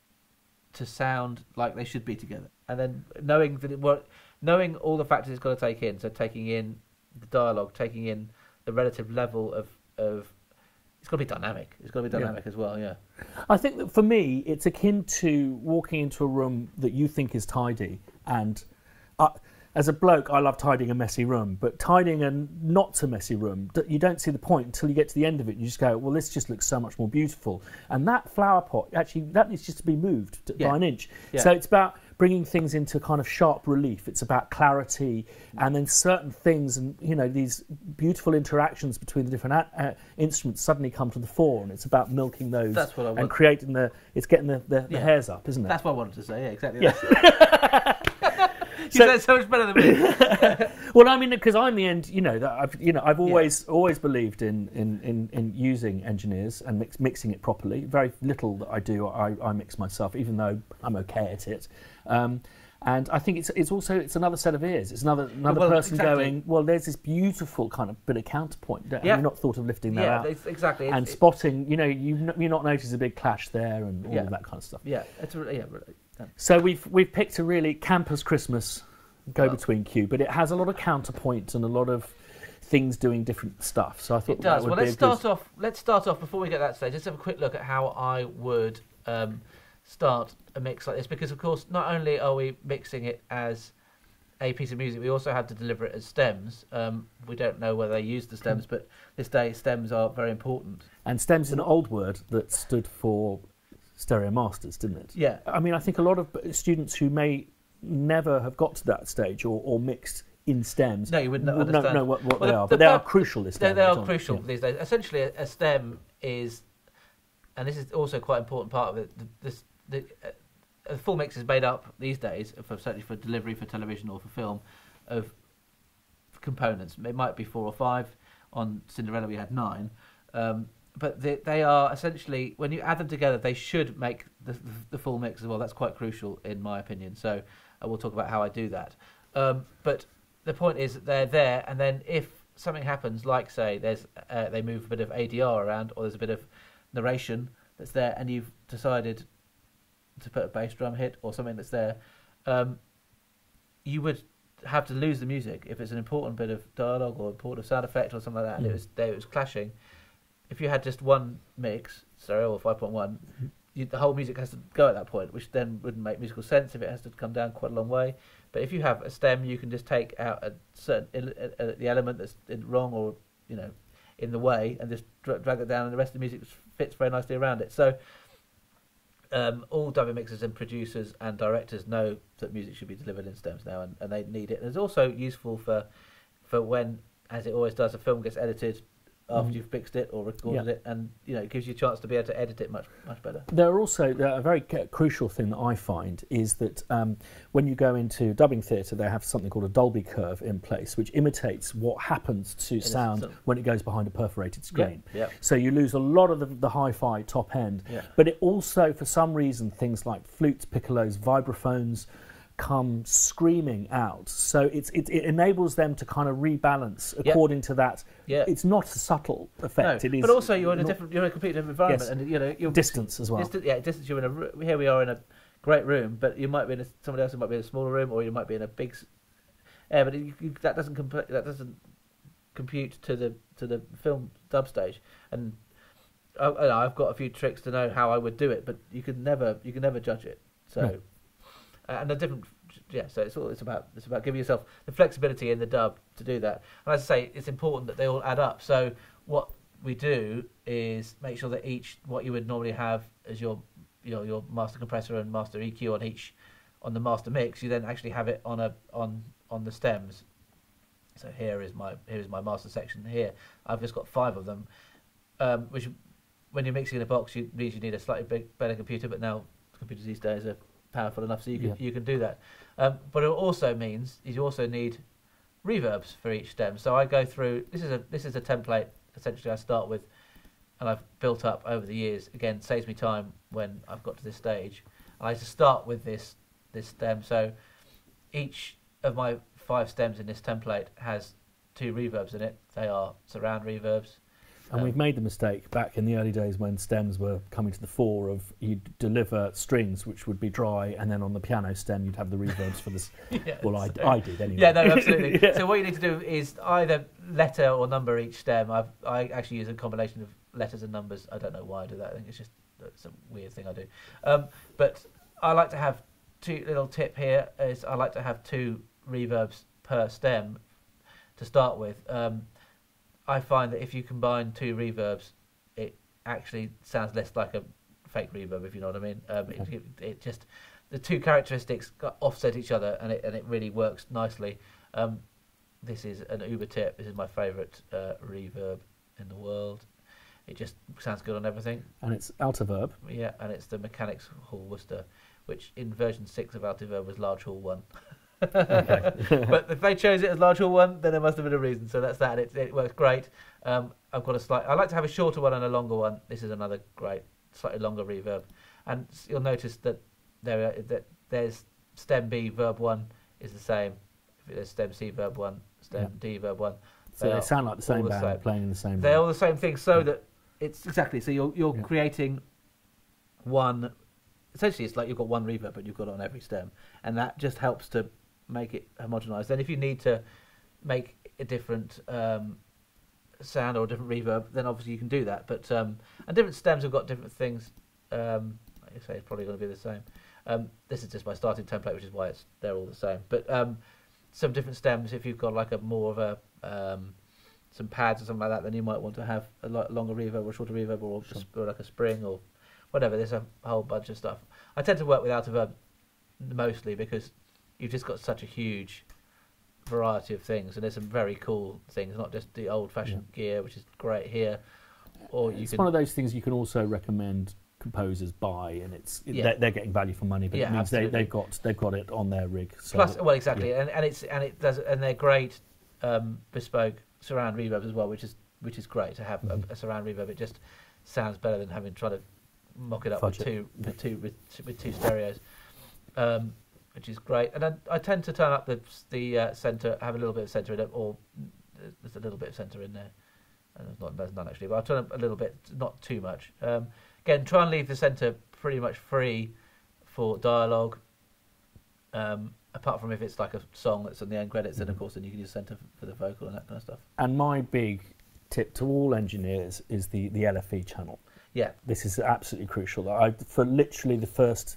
B: to sound like they should be together, and then knowing that it work, knowing all the factors it's got to take in. So taking in the dialogue, taking in the relative level of of it's got to be dynamic. It's got to be dynamic yeah. as well. Yeah.
A: I think that for me, it's akin to walking into a room that you think is tidy, and uh, as a bloke, I love tidying a messy room, but tidying a not so messy room, you don't see the point until you get to the end of it. You just go, well, this just looks so much more beautiful. And that flower pot, actually, that needs just to be moved to,
B: yeah.
A: by an inch.
B: Yeah.
A: So it's about bringing things into kind of sharp relief. It's about clarity, and then certain things, and you know, these beautiful interactions between the different a- uh, instruments suddenly come to the fore, and it's about milking those.
B: That's what I want.
A: And creating the, it's getting the, the, the
B: yeah.
A: hairs up, isn't it?
B: That's what I wanted to say. Yeah, exactly.
A: Yeah.
B: You said so much better than me.
A: Well, I mean, because I'm the end. You know that I've you know I've always yeah. always believed in in, in, in using engineers and mix, mixing it properly. Very little that I do I, I mix myself, even though I'm okay at it. Um, And I think it's it's also it's another set of ears. It's another another
B: well,
A: person
B: exactly.
A: going, well, there's this beautiful kind of bit of counterpoint. Have
B: yeah.
A: you not thought of lifting that
B: yeah,
A: out?
B: Yeah, exactly.
A: And
B: it,
A: spotting, you know, you you not notice a big clash there and all
B: yeah.
A: of that kind of stuff.
B: Yeah, it's really, yeah. Really, yeah.
A: So we've we've picked a really campus Christmas go-between
B: well,
A: cue, but it has a lot of counterpoint and a lot of things doing different stuff. So I thought
B: it does.
A: That would
B: well,
A: be
B: let's
A: a good...
B: start off. Let's start off before we get to that stage. Let's have a quick look at how I would. Um, start a mix like this, because of course not only are we mixing it as a piece of music, we also have to deliver it as stems. Um, we don't know whether they use the stems, but this day stems are very important.
A: And stems is an old word that stood for stereo masters, didn't it?
B: Yeah.
A: I mean, I think a lot of students who may never have got to that stage or, or mixed in stems
B: no, you wouldn't
A: would
B: understand.
A: know what, what
B: well,
A: they
B: the,
A: are,
B: the,
A: but they
B: the,
A: are crucial this
B: They,
A: day.
B: they are
A: John.
B: crucial
A: yeah.
B: these days. Essentially, a, a stem is, and this is also quite an important part of it, the, this, the, uh, a full mix is made up these days, for certainly for delivery for television or for film, of components. It might be four or five. On Cinderella we had nine. Um, but they, they are essentially, when you add them together, they should make the, the, the full mix as well. That's quite crucial in my opinion. So I will talk about how I do that. Um, but the point is that they're there, and then if something happens, like say there's uh, they move a bit of A D R around, or there's a bit of narration that's there, and you've decided to put a bass drum hit or something that's there, um, you would have to lose the music if it's an important bit of dialogue or important sound effect or something like that, and
A: mm.
B: it was there, it was clashing. If you had just one mix, stereo or five point one,
A: mm-hmm.
B: you, the whole music has to go at that point, which then wouldn't make musical sense if it has to come down quite a long way. But if you have a stem, you can just take out a certain uh, uh, the element that's wrong or you know in the way, and just dra- drag it down, and the rest of the music fits very nicely around it. So um, all dubbing mixers and producers and directors know that music should be delivered in stems now, and, and they need it. And it's also useful for for when, as it always does, a film gets edited after mm. you've mixed it or recorded
A: yeah.
B: it, and you know it gives you a chance to be able to edit it much much better.
A: There are also a very crucial thing that I find is that um, when you go into dubbing theatre, they have something called a Dolby curve in place, which imitates what happens to
B: it
A: sound
B: sort of
A: when it goes behind a perforated screen.
B: Yeah, yeah.
A: So you lose a lot of the, the hi-fi top end,
B: Yeah.
A: but it also, for some reason, things like flutes, piccolos, vibraphones come screaming out. So it's, it, it enables them to kind of rebalance according yep. to that.
B: Yeah.
A: It's not a subtle effect.
B: No,
A: it is
B: but also you're in a different, you're in a completely different environment,
A: yes.
B: and you know you're
A: distance as well.
B: Distance, yeah, distance. You're in a here we are in a great room, but you might be in a, somebody else might be in a smaller room, or you might be in a big. Yeah, but it, you, that doesn't comp- that doesn't compute to the to the film dub stage, and I, I know, I've got a few tricks to know how I would do it, but you can never you can never judge it. So.
A: No.
B: Uh, and a different, yeah. So it's all it's about. It's about giving yourself the flexibility in the dub to do that. And as I say, it's important that they all add up. So what we do is make sure that each what you would normally have as your, you know, your master compressor and master E Q on each, on the master mix, you then actually have it on a on on the stems. So here is my here is my master section. Here I've just got five of them, um, which when you're mixing in a box, you means you need a slightly big, better computer. But now computers these days are powerful enough so you can yeah. you can do that, um, but it also means you also need reverbs for each stem. So I go through this is a this is a template essentially I start with, and I've built up over the years. Again, saves me time when I've got to this stage. I like to start with this this stem. So each of my five stems in this template has two reverbs in it. They are surround reverbs.
A: And
B: Um,
A: we've made the mistake back in the early days when stems were coming to the fore of you'd deliver strings which would be dry, and then on the piano stem you'd have the reverbs for this.
B: yeah,
A: well, I,
B: so,
A: I did anyway.
B: Yeah, no, absolutely.
A: yeah.
B: So what you need to do is either letter or number each stem. I've, I actually use a combination of letters and numbers. I don't know why I do that. I think it's just it's a weird thing I do. Um, but I like to have two little tip here is I like to have two reverbs per stem to start with. Um, I find that if you combine two reverbs, it actually sounds less like a fake reverb, if you know what I mean. Um, it, it, it just the two characteristics offset each other, and it and it really works nicely. Um, this is an Uber tip. This is my favourite uh, reverb in the world. It just sounds good on everything.
A: And it's Altiverb.
B: Yeah, and it's the Mechanics Hall Worcester, which in version six of Altiverb was Large Hall one.
A: Okay.
B: But if they chose it as large hall one, then there must have been a reason. So that's that. It, it works great. Um, I've got a slight. I like to have a shorter one and a longer one. This is another great, slightly longer reverb, and you'll notice that there are, that there's stem B verb one is the same. If there's stem C verb one, stem
A: Yeah.
B: D verb one.
A: So they,
B: are
A: sound like the same
B: all the
A: band
B: same.
A: playing in the same.
B: They're
A: band.
B: all the same thing, so
A: Yeah.
B: that it's exactly. So you're you're
A: Yeah.
B: creating one. Essentially, it's like you've got one reverb, but you've got it on every stem, and that just helps to make it homogenized. Then, if you need to make a different um, sound or a different reverb, then obviously you can do that. But um, and different stems have got different things. Um, like I say, it's probably going to be the same. Um, this is just my starting template, which is why it's they're all the same. But um, some different stems, if you've got like a more of a um, some pads or something like that, then you might want to have a lot longer reverb or a shorter reverb, or,
A: Sure.
B: or like a spring or whatever. There's a whole bunch of stuff. I tend to work with out of verb mostly because you've just got such a huge variety of things, and there's some very cool things, not just the old-fashioned gear, which is great here. Or you
A: It's
B: can,
A: one of those things you can also recommend composers buy, and it's
B: Yeah.
A: they're, they're getting value for money, but
B: Yeah,
A: it means they,
B: absolutely.
A: they've got they've got it on their rig. So
B: plus, well, exactly, and and it's and it does, and they're great um, bespoke surround reverbs as well, which is which is great to have
A: Mhm.
B: a, a surround reverb. It just sounds better than having tried to mock it up
A: Fudge
B: with
A: it.
B: two with two with, with two stereos, um, which is great. And I, I tend to turn up the the uh, center, have a little bit of center in it, or there's a little bit of center in there. And there's not there's none actually, but I'll turn up a little bit, not too much. Um, again, try and leave the center pretty much free for dialogue. Um, apart from if it's like a song that's on the end credits, then of
A: Mhm.
B: course then you can use center for, for the vocal and that kind of stuff.
A: And my big tip to all engineers is the the L F E channel.
B: Yeah,
A: This is absolutely crucial. I for literally the first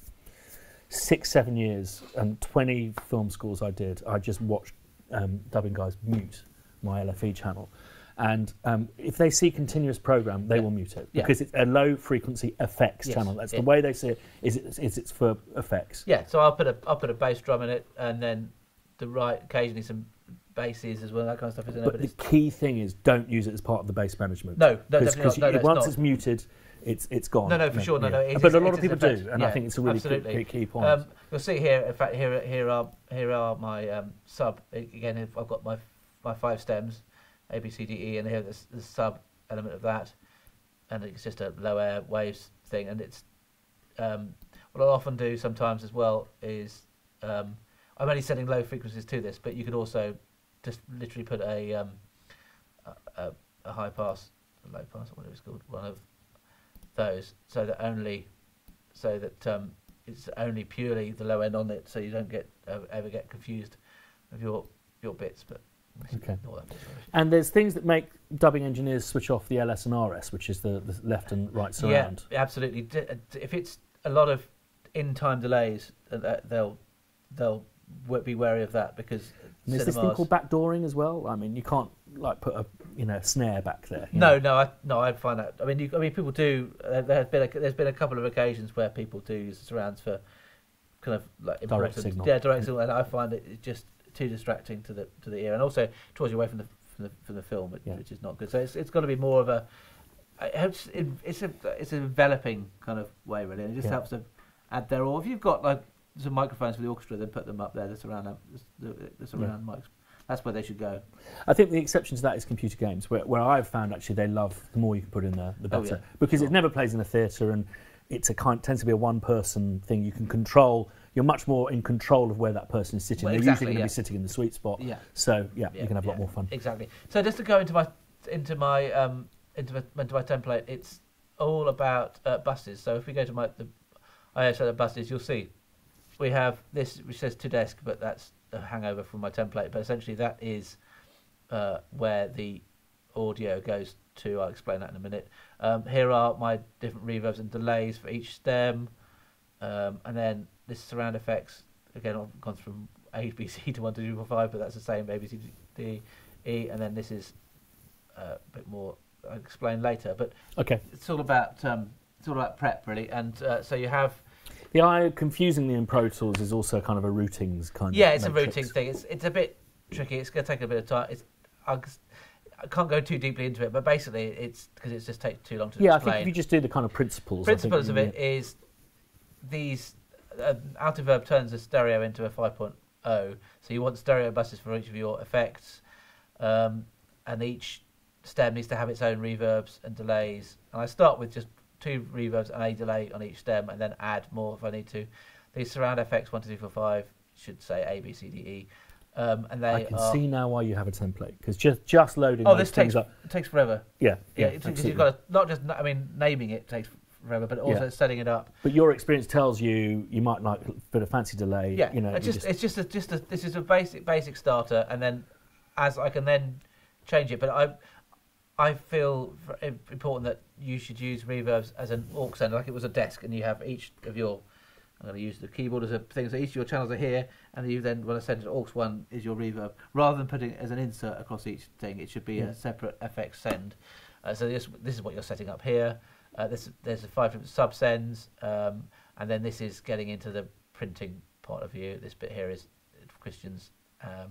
A: six seven years and twenty film schools I did, I just watched um, dubbing guys mute my L F E channel. And um, if they see continuous program, they
B: Yeah.
A: will mute it
B: Yeah.
A: because it's a low frequency effects
B: Yes.
A: channel. That's
B: Yeah.
A: the way they see it. Is it? Is it's for effects?
B: yeah. So I'll put a I'll put a bass drum in it, and then the right occasionally some basses as well. That kind of stuff is in there.
A: But
B: But
A: the
B: it's,
A: key thing is don't use it as part of the bass management.
B: no, no,
A: Because
B: definitely not. No, no, it's
A: once
B: not.
A: it's muted, it's it's gone.
B: No, no, for sure. No, no, it's-
A: but a
B: it's-
A: lot
B: it's
A: of people
B: effects.
A: do, and
B: Yeah,
A: I think it's a really key,
B: absolutely.
A: key, key point.
B: Um, you'll see here. In fact, here here are here are my um, sub. Again, if I've got my my five stems, A, B, C, D, E, and here there's the sub element of that, and it's just a low air waves thing. And it's um, what I'll often do sometimes as well is um, I'm only setting low frequencies to this, but you could also just literally put a um, a, a, a high pass, a low pass, whatever it's called, one of those, so that only so that um, it's only purely the low end on it, so you don't get uh, ever get confused with your your bits. But
A: Okay.
B: ignore that bit, sorry.
A: And there's things that make dubbing engineers switch off the L S and R S, which is the, the left and right surround.
B: Yeah, absolutely. D- uh, d- If it's a lot of in-time delays, uh, that they'll they'll w- be wary of that because
A: And there's this thing
B: cinemas-
A: called backdooring as well. I mean, you can't like put a you know snare back there. you
B: No,
A: know.
B: no, I no, I find that. I mean, you, I mean, people do. Uh, there has been a, there's been a couple of occasions where people do use surrounds for kind of like
A: Direct
B: impressions.
A: signal.
B: Yeah, direct signal, and I find it it's just too distracting to the to the ear, and also draws you away from the from the from the film, which,
A: Yeah.
B: which is not good. So it's it's got to be more of a. It helps. It, it's a it's a enveloping kind of way, really. And it just
A: Yeah.
B: helps to add there. Or if you've got like some microphones for the orchestra, then put them up there. The surround amp- the, the surround mics. That's where they should go.
A: I think the exception to that is computer games, where, where I've found actually they love the more you can put in there, the
B: Oh,
A: better,
B: yeah,
A: because
B: sure.
A: it never plays in a theatre and it's a kind tends to be a one-person thing. You can control. You're much more in control of where that person is sitting.
B: Well,
A: They're
B: exactly,
A: usually going to
B: yeah.
A: be sitting in the sweet spot.
B: Yeah.
A: So yeah,
B: Yeah,
A: you can have a lot
B: yeah,
A: more fun.
B: Exactly. So just to go into my into my um into my, into my template, it's all about uh, buses. So if we go to my the I S O buses, you'll see we have this which says to desk, but that's a hangover from my template. But essentially, that is uh, where the audio goes to. I'll explain that in a minute. Um, here are my different reverbs and delays for each stem, um, and then this surround effects. Again, I've gone from A, B, C to one, two, three, four, five, but that's the same A, B, C, D, E, and then this is uh, a bit more. I'll explain later, but
A: Okay.
B: it's all about um, it's all about prep really, and uh, so you have
A: The eye confusing the in Pro Tools is also kind of a routings kind
B: yeah,
A: of
B: it's
A: matrix.
B: a routing thing. It's it's a bit tricky. It's going to take a bit of time. It's I, I can't go too deeply into it, but basically it's because it just takes too long to
A: Yeah, I
B: explain.
A: think if you just do the kind of principles. I think
B: Principles
A: you
B: of it
A: can-
B: is these uh, Altiverb turns a stereo into a five point O. So you want stereo buses for each of your effects, um, and each stem needs to have its own reverbs and delays. And I start with just two reverbs and a delay on each stem, and then add more if I need to. These surround effects one, two, three, four, five should say A, B, C, D, E. Um, and they
A: I can
B: are...
A: see now why you have a template, because just just loading
B: Oh,
A: those
B: this
A: things
B: takes
A: up.
B: it takes forever.
A: Yeah,
B: Yeah,
A: yeah,
B: it's,
A: absolutely.
B: you've got to, not just I mean naming it takes forever, but also
A: Yeah.
B: setting it up.
A: But your experience tells you you might like a bit of fancy delay.
B: Yeah,
A: you know,
B: it's
A: you
B: just, it's just a, just a, this is a basic basic starter, and then as I can then change it. But I I feel important that you should use reverbs as an aux sender, like it was a desk, and you have each of your. I'm going to use the keyboard as a thing, so each of your channels are here, and you then, when I send it to aux one, is your reverb. Rather than putting it as an insert across each thing, it should be
A: Yeah.
B: a separate F X send. Uh, so this this is what you're setting up here. Uh, this there's a five different sub sends, um, and then this is getting into the printing part of you. This bit here is Christian's um,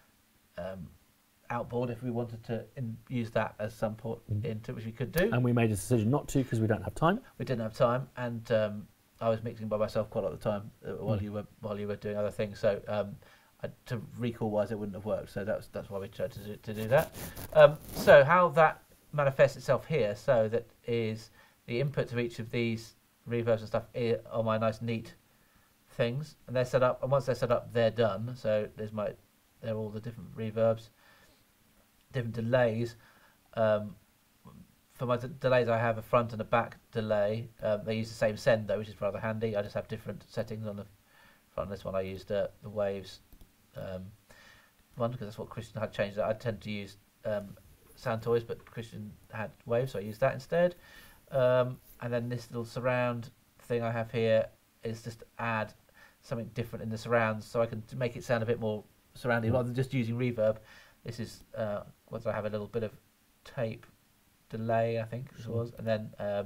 B: um, outboard. If we wanted to in, use that as some port
A: Mm.
B: into, which we could do,
A: and we made a decision not to because we don't have time.
B: we didn't have time, and um, I was mixing by myself quite a lot of the time uh, while
A: Mm.
B: you were while you were doing other things. So um, I, to recall wise, it wouldn't have worked. So that's that's why we tried to do, to do that. Um, so how that manifests itself here, so that is the input to each of these reverbs and stuff are my nice neat things, and they're set up. And once they're set up, they're done. So there's my they're all the different reverbs, different delays. Um, For my d- delays, I have a front and a back delay. Um, they use the same send though, which is rather handy. I just have different settings on the front. This one I used uh, the waves um, one because that's what Christian had changed. I tend to use um, Sound Toys, but Christian had waves, so I used that instead. Um, and then this little surround thing I have here is just to add something different in the surrounds, so I can t- make it sound a bit more surroundy
A: Mm.
B: rather than just using reverb. This is uh, once I have a little bit of tape delay, I think this
A: Sure.
B: was, and then um,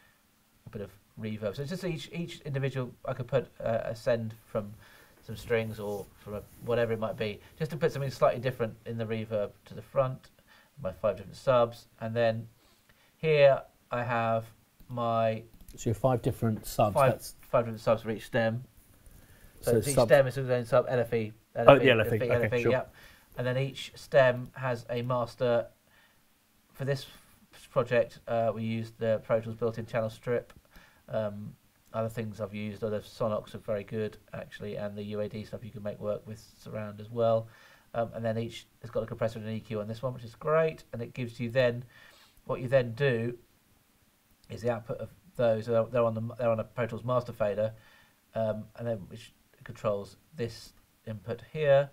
B: a bit of reverb. So it's just each each individual. I could put uh, a send from some strings or from a, whatever it might be, just to put something slightly different in the reverb to the front. My five different subs, and then here I have my
A: So you have five different subs.
B: five
A: That's,
B: five different subs for each stem. So,
A: so
B: each
A: sub,
B: stem is its own sub. L F E. L F E
A: Oh, the L F E, okay, sure.
B: Yep. And then each stem has a master. For this project, uh, we used the Pro Tools built-in channel strip. Um, other things I've used, other Sonox are very good actually, and the U A D stuff you can make work with surround as well. Um, and then each has got a compressor and an E Q on this one, which is great. And it gives you then, what you then do is the output of those. They're, they're on the they're on a Pro Tools master fader, um, and then which controls this input here,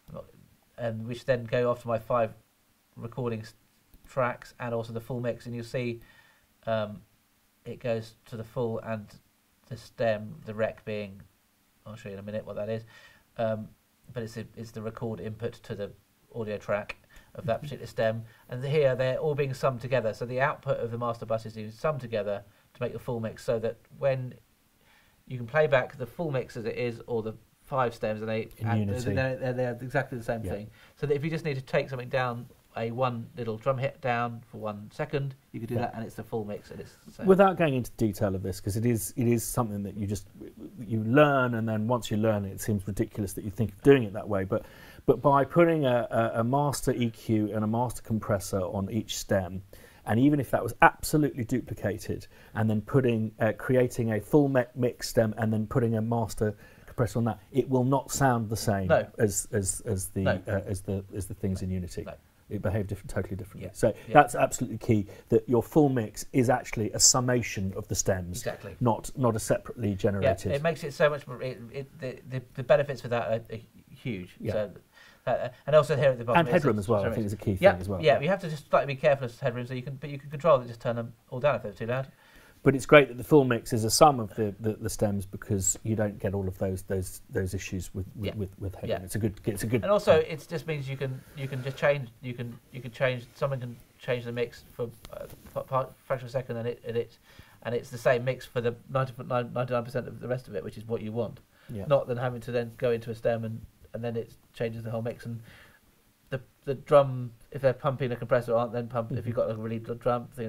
B: and which then go off to my five recording tracks and also the full mix. And you'll see um, it goes to the full and the stem, the rec being, I'll show you in a minute what that is. Um, but it's, a, it's the record input to the audio track of that particular stem. And here they're all being summed together. So the output of the master bus is being summed together to make your full mix, so that when you can play back the full mix as it is, or the five stems, and they
A: In
B: and
A: unity.
B: they're, they're, they're exactly the same
A: Yeah.
B: thing. So that if you just need to take something down, a one little drum hit down for one second, you could do
A: Yeah.
B: that, and it's the full mix, and it's the same.
A: Without going into detail of this, because it is it is something that you just you learn, and then once you learn it, it seems ridiculous that you think of doing it that way. But but by putting a, a, a master E Q and a master compressor on each stem, and even if that was absolutely duplicated, and then putting uh, creating a full me- mix stem and then putting a master compressor on that, it will not sound the same
B: No.
A: as as as the
B: No.
A: uh, as the as the things in Unity.
B: No.
A: It behaved different, totally differently.
B: Yeah.
A: So
B: Yeah.
A: that's absolutely key, that your full mix is actually a summation of the stems,
B: Exactly.
A: not not a separately
B: Yeah,
A: generated.
B: it makes it so much more. It, it, the, the the benefits for that are, are huge.
A: Yeah.
B: So, uh, and also here at the bottom,
A: and
B: it's
A: headroom
B: a-
A: as well, I
B: sorry,
A: think is a key
B: yeah,
A: thing as well.
B: Yeah, you have to just slightly be careful as to headroom, so you can, but you can control it. Just turn them all down if they're too loud.
A: But it's great that the full mix is a sum of the, the, the stems, because you don't get all of those those those issues with with,
B: Yeah.
A: with, with headroom.
B: Yeah.
A: It's a good it's a good.
B: And also, it just means you can you can just change. You can you can change. Someone can change the mix for uh, p- part, fraction of a second, and it and it and it's the same mix for the ninety-nine percent of the rest of it, which is what you want.
A: yeah.
B: Not than having to then go into a stem and and then it changes the whole mix. And the the drum, if they're pumping a compressor, aren't then pumping. If
A: Mhm.
B: you've got a really good drum thing, it's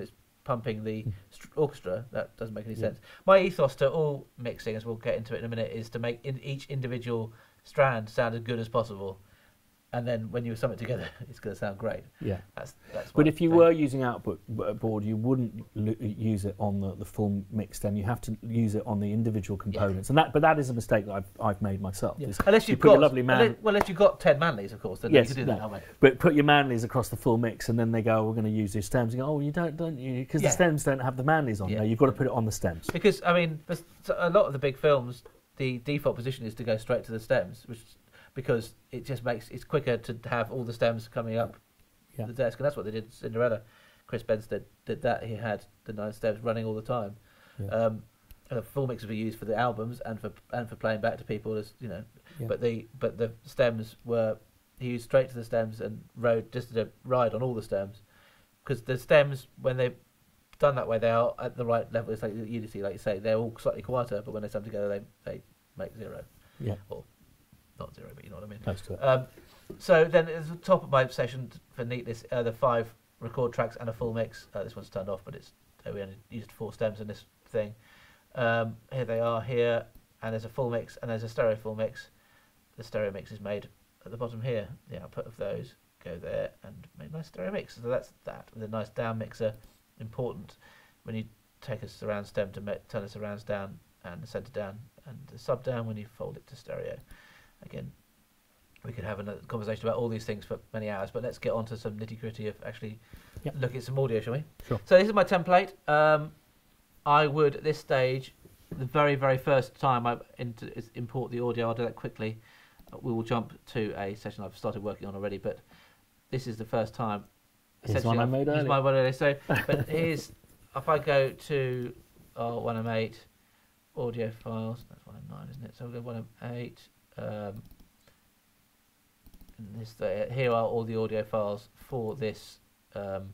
B: pumping the
A: Mm.
B: st- orchestra. That doesn't make any
A: Yeah.
B: sense. My ethos to all mixing, as we'll get into it in a minute, is to make in each individual strand sound as good as possible. And then when you sum it together, it's going to sound great.
A: Yeah.
B: That's that's.
A: But
B: my
A: if you
B: thing.
A: were using output b- board, you wouldn't l- use it on the, the full mix stem. You have to use it on the individual components, and that. But that is a mistake that I've I've made myself.
B: Yeah.
A: is
B: Unless
A: you
B: you've
A: put
B: got
A: your lovely man,
B: unless, well, unless you've got ten Manleys, of course, then
A: Yes,
B: you can do
A: no.
B: that. That way.
A: but put your Manleys across the full mix, and then they go, oh, "We're going to use these stems." And you go, "Oh, you don't, don't you?" Because
B: Yeah.
A: the stems don't have the Manleys on.
B: Yeah.
A: No, you've got to put it on the stems.
B: Because I mean, there's a lot of the big films, the default position is to go straight to the stems, which because it just makes it's quicker to have all the stems coming up
A: Yeah.
B: the desk, and that's what they did in Cinderella. Chris Benstead did that. He had the nine stems running all the time.
A: Yeah.
B: Um, and the full mixes were used for the albums and for and for playing back to people as you know.
A: Yeah.
B: But the but the stems were he used straight to the stems and rode just did a ride on all the stems because the stems when they done that way they are at the right level. It's like Unity, like you say, they're all slightly quieter, but when they sum together, they they make zero.
A: Yeah.
B: Or not zero, but you know what I mean.
A: Close to it.
B: Um, so then at the top of my session for neatness, uh, the five record tracks and a full mix. Uh, this one's turned off, but it's uh, we only used four stems in this thing. Um, here they are here, and there's a full mix and there's a stereo full mix. The stereo mix is made at the bottom here. The output of those go there and made my stereo mix. So that's that with a nice down mixer. Important when you take a surround stem to make, turn the surrounds down and the centre down and the sub down when you fold it to stereo. Again, we could have a conversation about all these things for many hours, but let's get on to some nitty gritty of actually
A: Yep.
B: looking at some audio, shall we?
A: Sure.
B: So this is my template. Um, I would at this stage, the very very first time I into, is import the audio, I'll do that quickly. Uh, we will jump to a session I've started working on already, but this is the first time.
A: Here's one I
B: I've
A: made
B: used
A: earlier.
B: my one earlier. So, but here's if I go to oh, one M eight audio files. That's one M nine, isn't it? So we'll go one M eight. Um, and this there. Here are all the audio files for this um,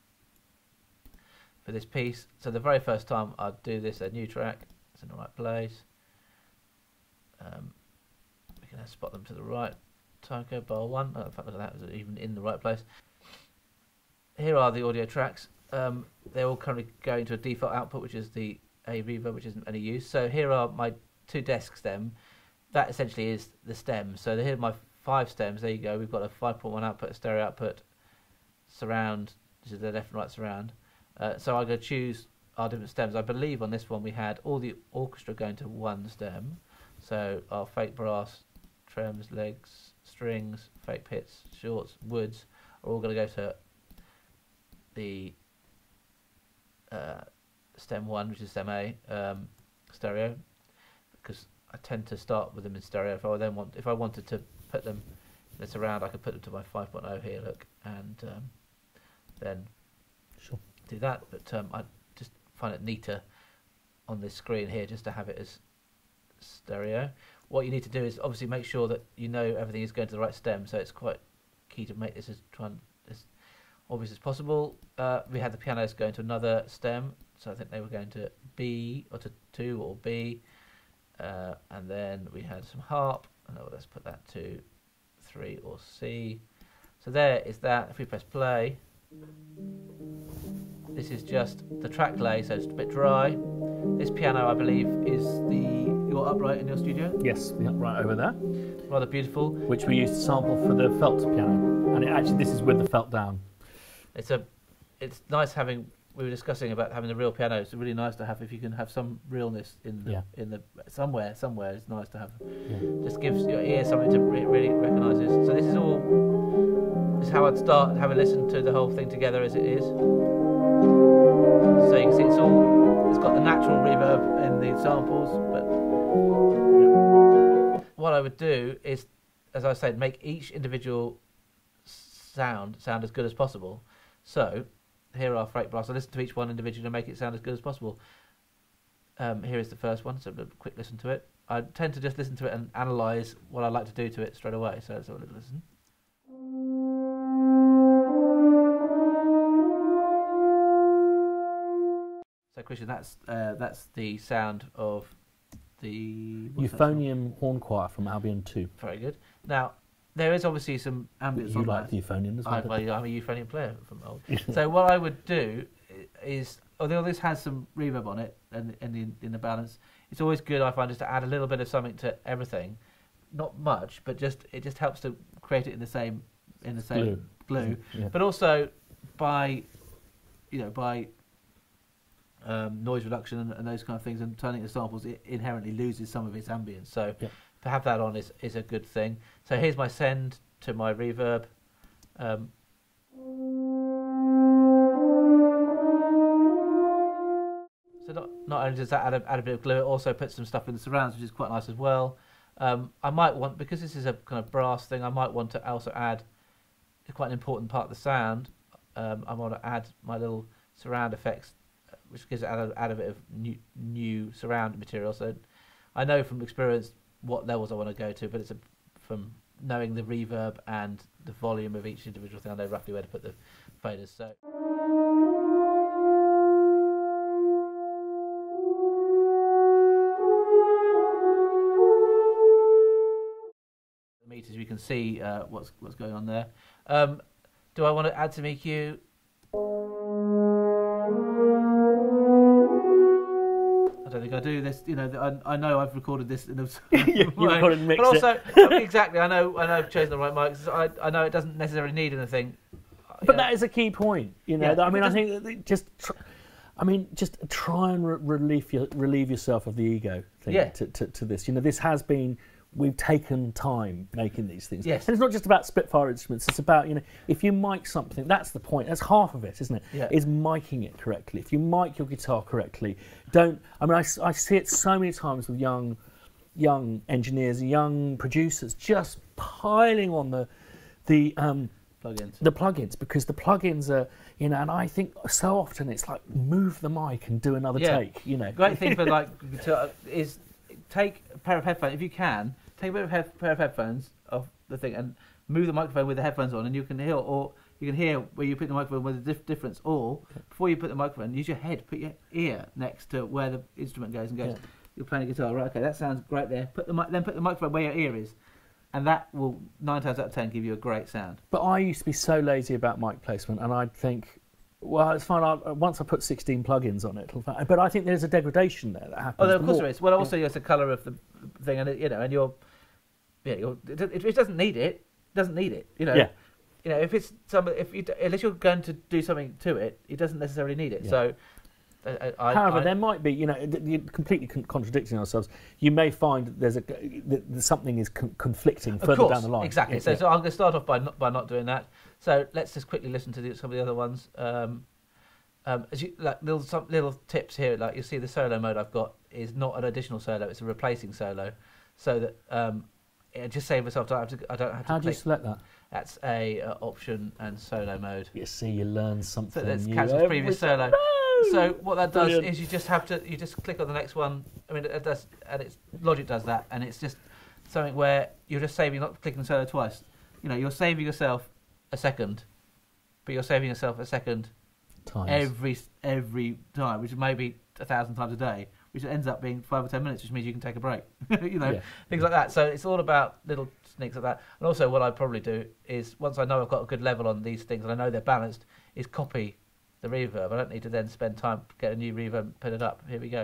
B: for this piece. So the very first time I do this, a new track. It's in the right place. Um, we can spot them to the right. Tyco bar one. Oh, in fact, look at that. Was even in the right place. Here are the audio tracks. Um, they're all currently going to a default output, which is the A reverb, which isn't any use. So here are my two desk stem. That essentially is the stem. So here are my five stems. There you go. We've got a five point one output, a stereo output, surround. This is the left and right surround. Uh, so I go choose our different stems. I believe on this one we had all the orchestra going to one stem. So our fake brass, trems, legs, strings, fake pits, shorts, woods are all going to go to the uh, stem one, which is stem A, um, stereo, because I tend to start with them in stereo. If I then want, if I wanted to put them in the surround, I could put them to my five point oh here, look, and um, then
A: Sure.
B: do that. But um, I just find it neater on this screen here just to have it as stereo. What you need to do is obviously make sure that you know everything is going to the right stem. So it's quite key to make this as try and as obvious as possible. Uh, we had the pianos going to another stem, so I think they were going to B or to two or B, uh, and then we had some harp. And oh, let's put that to three or C. So there is that. If we press play, this is just the track lay, so it's a bit dry. This piano, I believe, is the your upright in your studio.
A: Yes, yeah, right over there,
B: Rather beautiful.
A: which we used to sample for the felt piano, and it actually this is with the felt down.
B: It's a, it's nice having. We were discussing about having the real piano. It's really nice to have if you can have some realness in the
A: Yeah.
B: in the somewhere somewhere. It's nice to have.
A: Yeah.
B: Just gives your ear something to re- really recognise this. So this is all. This is how I'd start having listened to the whole thing together as it is. So you can see it's all. It's got the natural reverb in the samples, but what I would do is, as I said, make each individual sound sound as good as possible. So here are freight brass. I listen to each one individually to make it sound as good as possible. Um, here is the first one, so a quick listen to it. I tend to just listen to it and analyse what I'd like to do to it straight away. So let's have a little listen. So Christian, that's uh, that's the sound of the what's that sound?
A: Euphonium horn choir from Albion two.
B: Very good. Now there is obviously some ambience
A: You
B: on
A: like
B: that.
A: the euphonium as well?
B: I,
A: don't
B: well,
A: you?
B: I'm a euphonium player from old. So what I would do is, although this has some reverb on it and in the in the balance, it's always good, I find, just to add a little bit of something to everything, not much, but just it just helps to create it in the same in the same glue, glue. Yeah. But also by you know by um, noise reduction and, and those kind of things and turning the samples, it inherently loses some of its ambience. So yeah. to have that on is is a good thing. So here's my send to my reverb. Um, So not, not only does that add a, add a bit of glue, it also puts some stuff in the surrounds, which is quite nice as well. Um, I might want, because this is a kind of brass thing, I might want to also add quite an important part of the sound. Um, I want to add my little surround effects, which gives it add a, add a bit of new, new surround material. So I know from experience what levels I want to go to, but it's a, from knowing the reverb and the volume of each individual thing, I know roughly where to put the faders. So. Meters, you can see uh, what's what's going on there. Um, do I want to add some E Q? I don't think I do. This, you know, I, I know I've recorded this in a
A: you recorded and mixed
B: but also it. exactly. I know I know I've chosen the right mics. I I know it doesn't necessarily need anything.
A: But that is a key point. You know, yeah, I mean, I think that just. Tr I mean, just try and re relieve your, relieve yourself of the ego thing yeah. to, to to this. You know, this has been. We've taken time making these things.
B: Yes.
A: And it's not just about Spitfire instruments, it's about, you know, if you mic something, that's the point. That's half of it, isn't it?
B: Yeah.
A: Is miking it correctly. If you mic your guitar correctly, don't, I mean, I, I see it so many times with young young engineers, young producers, just piling on the, the, um,
B: plugins.
A: The plugins, because the plugins are, you know, and I think so often it's like, move the mic and do another
B: yeah.
A: take, you know.
B: Great thing for like, guitar is take a pair of headphones, if you can, take a pair of, head, pair of headphones off the thing and move the microphone with the headphones on, and you can hear, or you can hear where you put the microphone with the dif difference, or before you put the microphone, use your head, put your ear next to where the instrument goes and goes, yeah. you're playing a guitar, right, okay, that sounds great there, put the then put the microphone where your ear is, and that will, nine times out of ten, give you a great sound.
A: But I used to be so lazy about mic placement, and I'd think, well, it's fine. I'll, once I put sixteen plugins on it, it'll fine. But I think there's a degradation there that happens.
B: Oh, of course
A: more.
B: there is. Well, also yeah. it's the colour of the thing, and it, you know, and you're, yeah, you're, it, it doesn't need it. It doesn't need it. You know,
A: yeah.
B: you know, if it's some, if you, unless you're going to do something to it, it doesn't necessarily need it. Yeah. So, I, I,
A: however,
B: I,
A: there might be, you know, you're completely con contradicting ourselves. You may find that there's a that something is con conflicting further
B: course,
A: down the line.
B: Exactly.
A: Yeah,
B: so,
A: yeah.
B: so I'm going to start off by not by not doing that. So let's just quickly listen to the, some of the other ones. Um, Um, as you, like little some little tips here, like you see the solo mode I've got is not an additional solo; it's a replacing solo, so that um, it just save myself. I don't have to. I don't have to
A: How do you select that?
B: That's a uh, option and solo mode.
A: You see, you learn something.
B: So let's
A: new
B: cancel previous solo.
A: No!
B: So what that does
A: Brilliant.
B: is you just have to you just click on the next one. I mean, it does, and it's Logic does that, and it's just something where you're just saving, not clicking solo twice. You know, you're saving yourself a second, but you're saving yourself a second.
A: Times.
B: Every every time, which is maybe a thousand times a day, which ends up being five or ten minutes, which means you can take a break. you know, yeah. things like that. So it's all about little sneaks like that. And also, what I'd probably do is once I know I've got a good level on these things and I know they're balanced, is copy the reverb. I don't need to then spend time to get a new reverb and put it up. Here we go.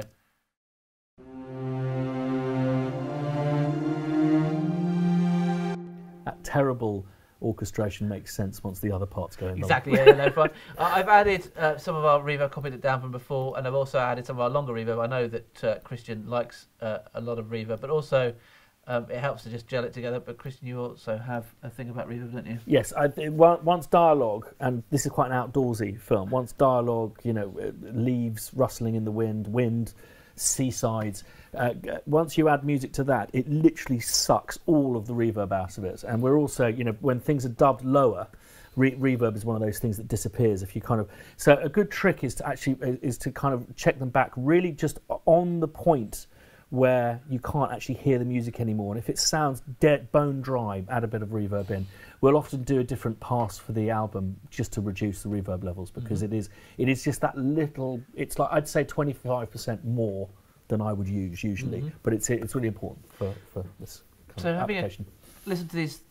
A: That terrible orchestration makes sense once the other parts go in.
B: Exactly, yeah, no fun. uh, I've added uh, some of our reverb, copied it down from before, and I've also added some of our longer reverb. I know that uh, Christian likes uh, a lot of reverb, but also um, it helps to just gel it together. But Christian, you also have a thing about reverb, don't you?
A: Yes, I, once dialogue, and this is quite an outdoorsy film, once dialogue, you know, leaves rustling in the wind, wind, seasides, uh, once you add music to that, it literally sucks all of the reverb out of it. And we're also, you know, when things are dubbed lower, re reverb is one of those things that disappears if you kind of, so a good trick is to actually, is to kind of check them back really just on the point where you can't actually hear the music anymore. And if it sounds dead, bone dry, add a bit of reverb in. We'll often do a different pass for the album just to reduce the reverb levels, because mm-hmm. it is it is just that little, it's like, I'd say twenty-five percent more than I would use usually, mm-hmm. but it's it's really important for, for this kind
B: so
A: of
B: having
A: application.
B: A, listen to these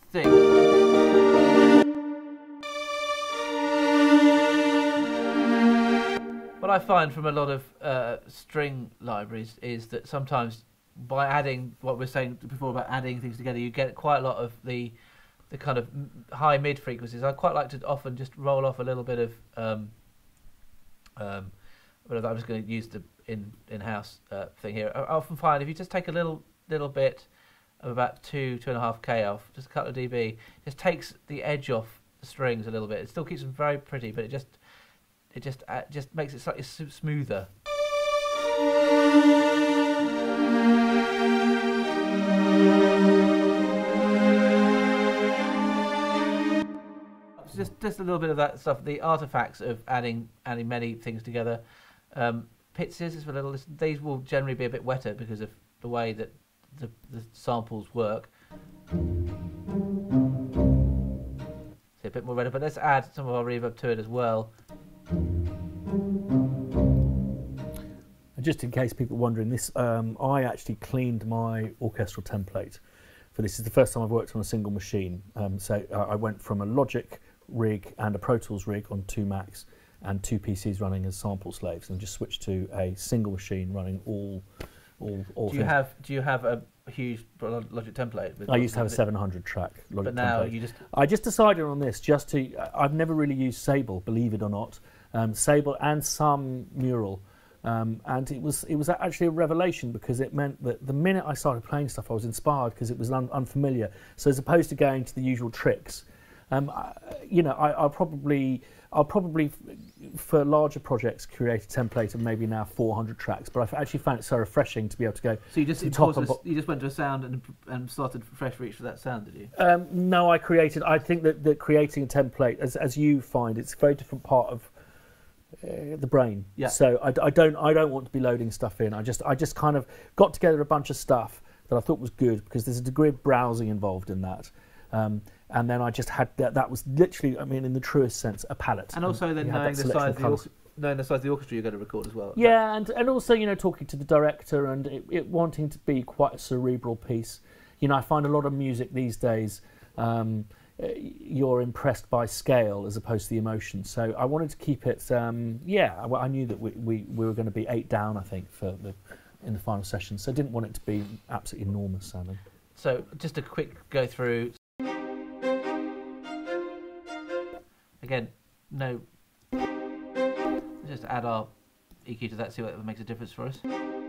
B: things. I find from a lot of uh, string libraries is that sometimes by adding what we were saying before about adding things together, you get quite a lot of the the kind of high mid frequencies. I quite like to often just roll off a little bit of um, um, but I'm just going to use the in in house uh, thing here. I often find if you just take a little little bit of about two two and a half k off, just a couple of dB, just takes the edge off the strings a little bit. It still keeps them very pretty, but it just it just uh, just makes it slightly s- smoother. Just just a little bit of that stuff. The artifacts of adding adding many things together. Um, pit scissors for a little. These will generally be a bit wetter because of the way that the, the samples work. See a bit more redder, but let's add some of our reverb to it as well.
A: Just in case people are wondering, this um, I actually cleaned my orchestral template for this. This is the first time I've worked on a single machine. Um, so uh, I went from a Logic rig and a Pro Tools rig on two Macs and two P Cs running as sample slaves, and just switched to a single machine running all all, all
B: do you
A: things.
B: have do you have a huge Logic template? With
A: I used to have a
B: bit,
A: seven hundred track Logic
B: but now
A: template.
B: you just
A: I just decided on this just to. I've never really used Sable, believe it or not. Um, Sable and some Mural. Um, and it was it was actually a revelation, because it meant that the minute I started playing stuff, I was inspired because it was un- unfamiliar. So as opposed to going to the usual tricks, um, I, you know, I, I'll probably I'll probably for larger projects create a template of maybe now four hundred tracks. But I've actually found it so refreshing to be able to go.
B: So you just
A: to top and
B: bo- you just went to a sound and and started fresh reach for that sound, did you?
A: Um, no, I created. I think that, that creating a template, as as you find, it's a very different part of Uh, the brain.
B: Yeah.
A: So I, I don't I don't want to be loading stuff in. I just I just kind of got together a bunch of stuff that I thought was good, because there's a degree of browsing involved in that. Um, and then I just had that. That was literally, I mean, in the truest sense, a palette.
B: And also then
A: you had
B: knowing
A: that
B: the
A: selection
B: size
A: of
B: of the
A: colours.
B: orch- knowing the size of the orchestra you're going to record as well.
A: Yeah, and and also, you know, talking to the director, and it, it wanting to be quite a cerebral piece. You know, I find a lot of music these days. Um, you're impressed by scale as opposed to the emotion. So I wanted to keep it. Um, yeah, I, I knew that we, we, we were going to be eight down, I think, for the in the final session. So I didn't want it to be absolutely enormous sounding.
B: So just a quick go through. Again, no. Just add our E Q to that, see what makes a difference for us.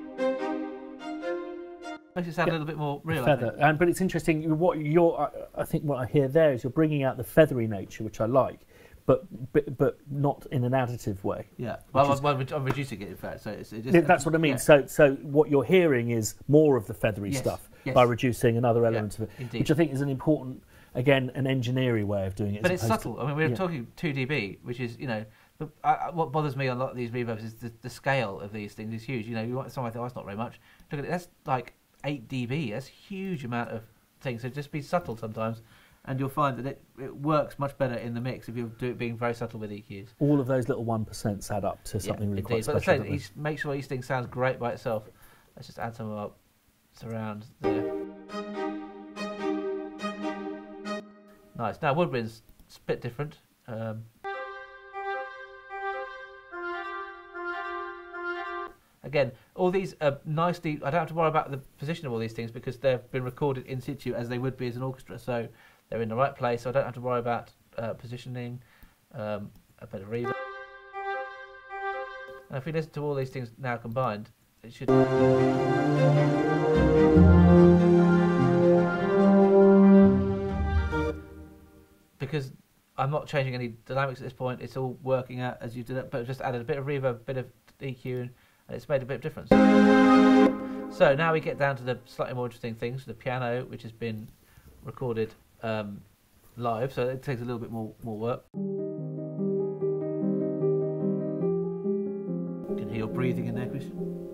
B: Makes it sound
A: Yeah.
B: a little bit more real.
A: Feather,
B: I think.
A: and but it's interesting. What you're, I, I think, what I hear there is you're bringing out the feathery nature, which I like, but but, but not in an additive way.
B: Yeah. Well,
A: is-
B: I'm, well, I'm reducing it in fact. So it's, it just,
A: Yeah, that's what I mean.
B: Yeah.
A: So so what you're hearing is more of the feathery
B: Yes,
A: stuff
B: yes.
A: by reducing another element
B: Yeah,
A: of it,
B: indeed.
A: which I think is an important, again, an engineering way of doing it.
B: But
A: as
B: it's
A: opposed
B: subtle.
A: to-
B: I mean, we're
A: yeah.
B: talking two dB, which is, you know, the, I, what bothers me on a lot of these reverbs is the, the scale of these things is huge. You know, you want something like, oh, that's not very much. Look at it, that's like eight dB. That's a huge amount of things. So just be subtle sometimes, and you'll find that it, it works much better in the mix if you do it being very subtle with E Qs.
A: All of those little one percent add up to something
B: yeah,
A: really
B: indeed.
A: quite
B: But
A: special.
B: I
A: don't
B: say,
A: they?
B: each, make sure each thing sounds great by itself. Let's just add some of our surround there. Nice. Now woodwinds, it's a bit different. Um, Again, all these are nicely. I don't have to worry about the position of all these things because they've been recorded in situ as they would be as an orchestra. So they're in the right place. So I don't have to worry about uh, positioning. Um, a bit of reverb. And if we listen to all these things now combined, it should. Because I'm not changing any dynamics at this point. It's all working out as you did it, but I've just added a bit of reverb, a bit of E Q, and it's made a bit of difference. So now we get down to the slightly more interesting things, the piano, which has been recorded um, live, so it takes a little bit more, more work. You can hear your breathing in there, Chris.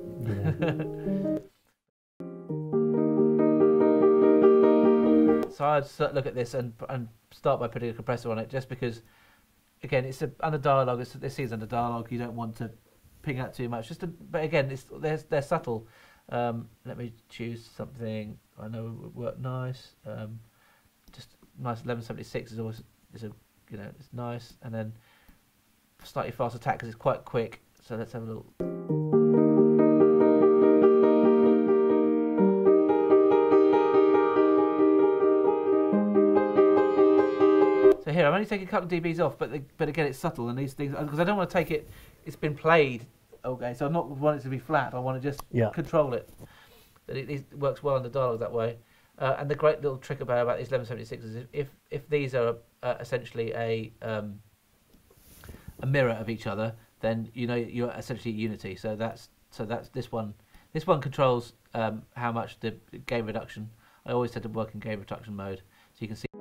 B: So I'd sort of look at this and and start by putting a compressor on it, just because, again, it's a, under dialogue. It's, this is under dialogue. You don't want to ping out too much. Just to, but again, it's they're, they're subtle. Um, let me choose something I know would work nice. Um, just nice eleven seventy-six is always is a you know it's nice, and then slightly faster attack because it's quite quick. So let's have a little. So here, I'm only taking a couple of dBs off, but the, but again, it's subtle, and these things, because I don't want to take it, it's been played, okay, so I not want it to be flat, I want to just
A: yeah.
B: control it. That it, it works well on the dialogue that way. Uh, and the great little trick about, about these eleven seventy-sixes is if, if, if these are uh, essentially a um, a mirror of each other, then you know you're essentially unity. So that's so that's this one. This one controls um, how much the gain reduction. I always tend to work in gain reduction mode, so you can see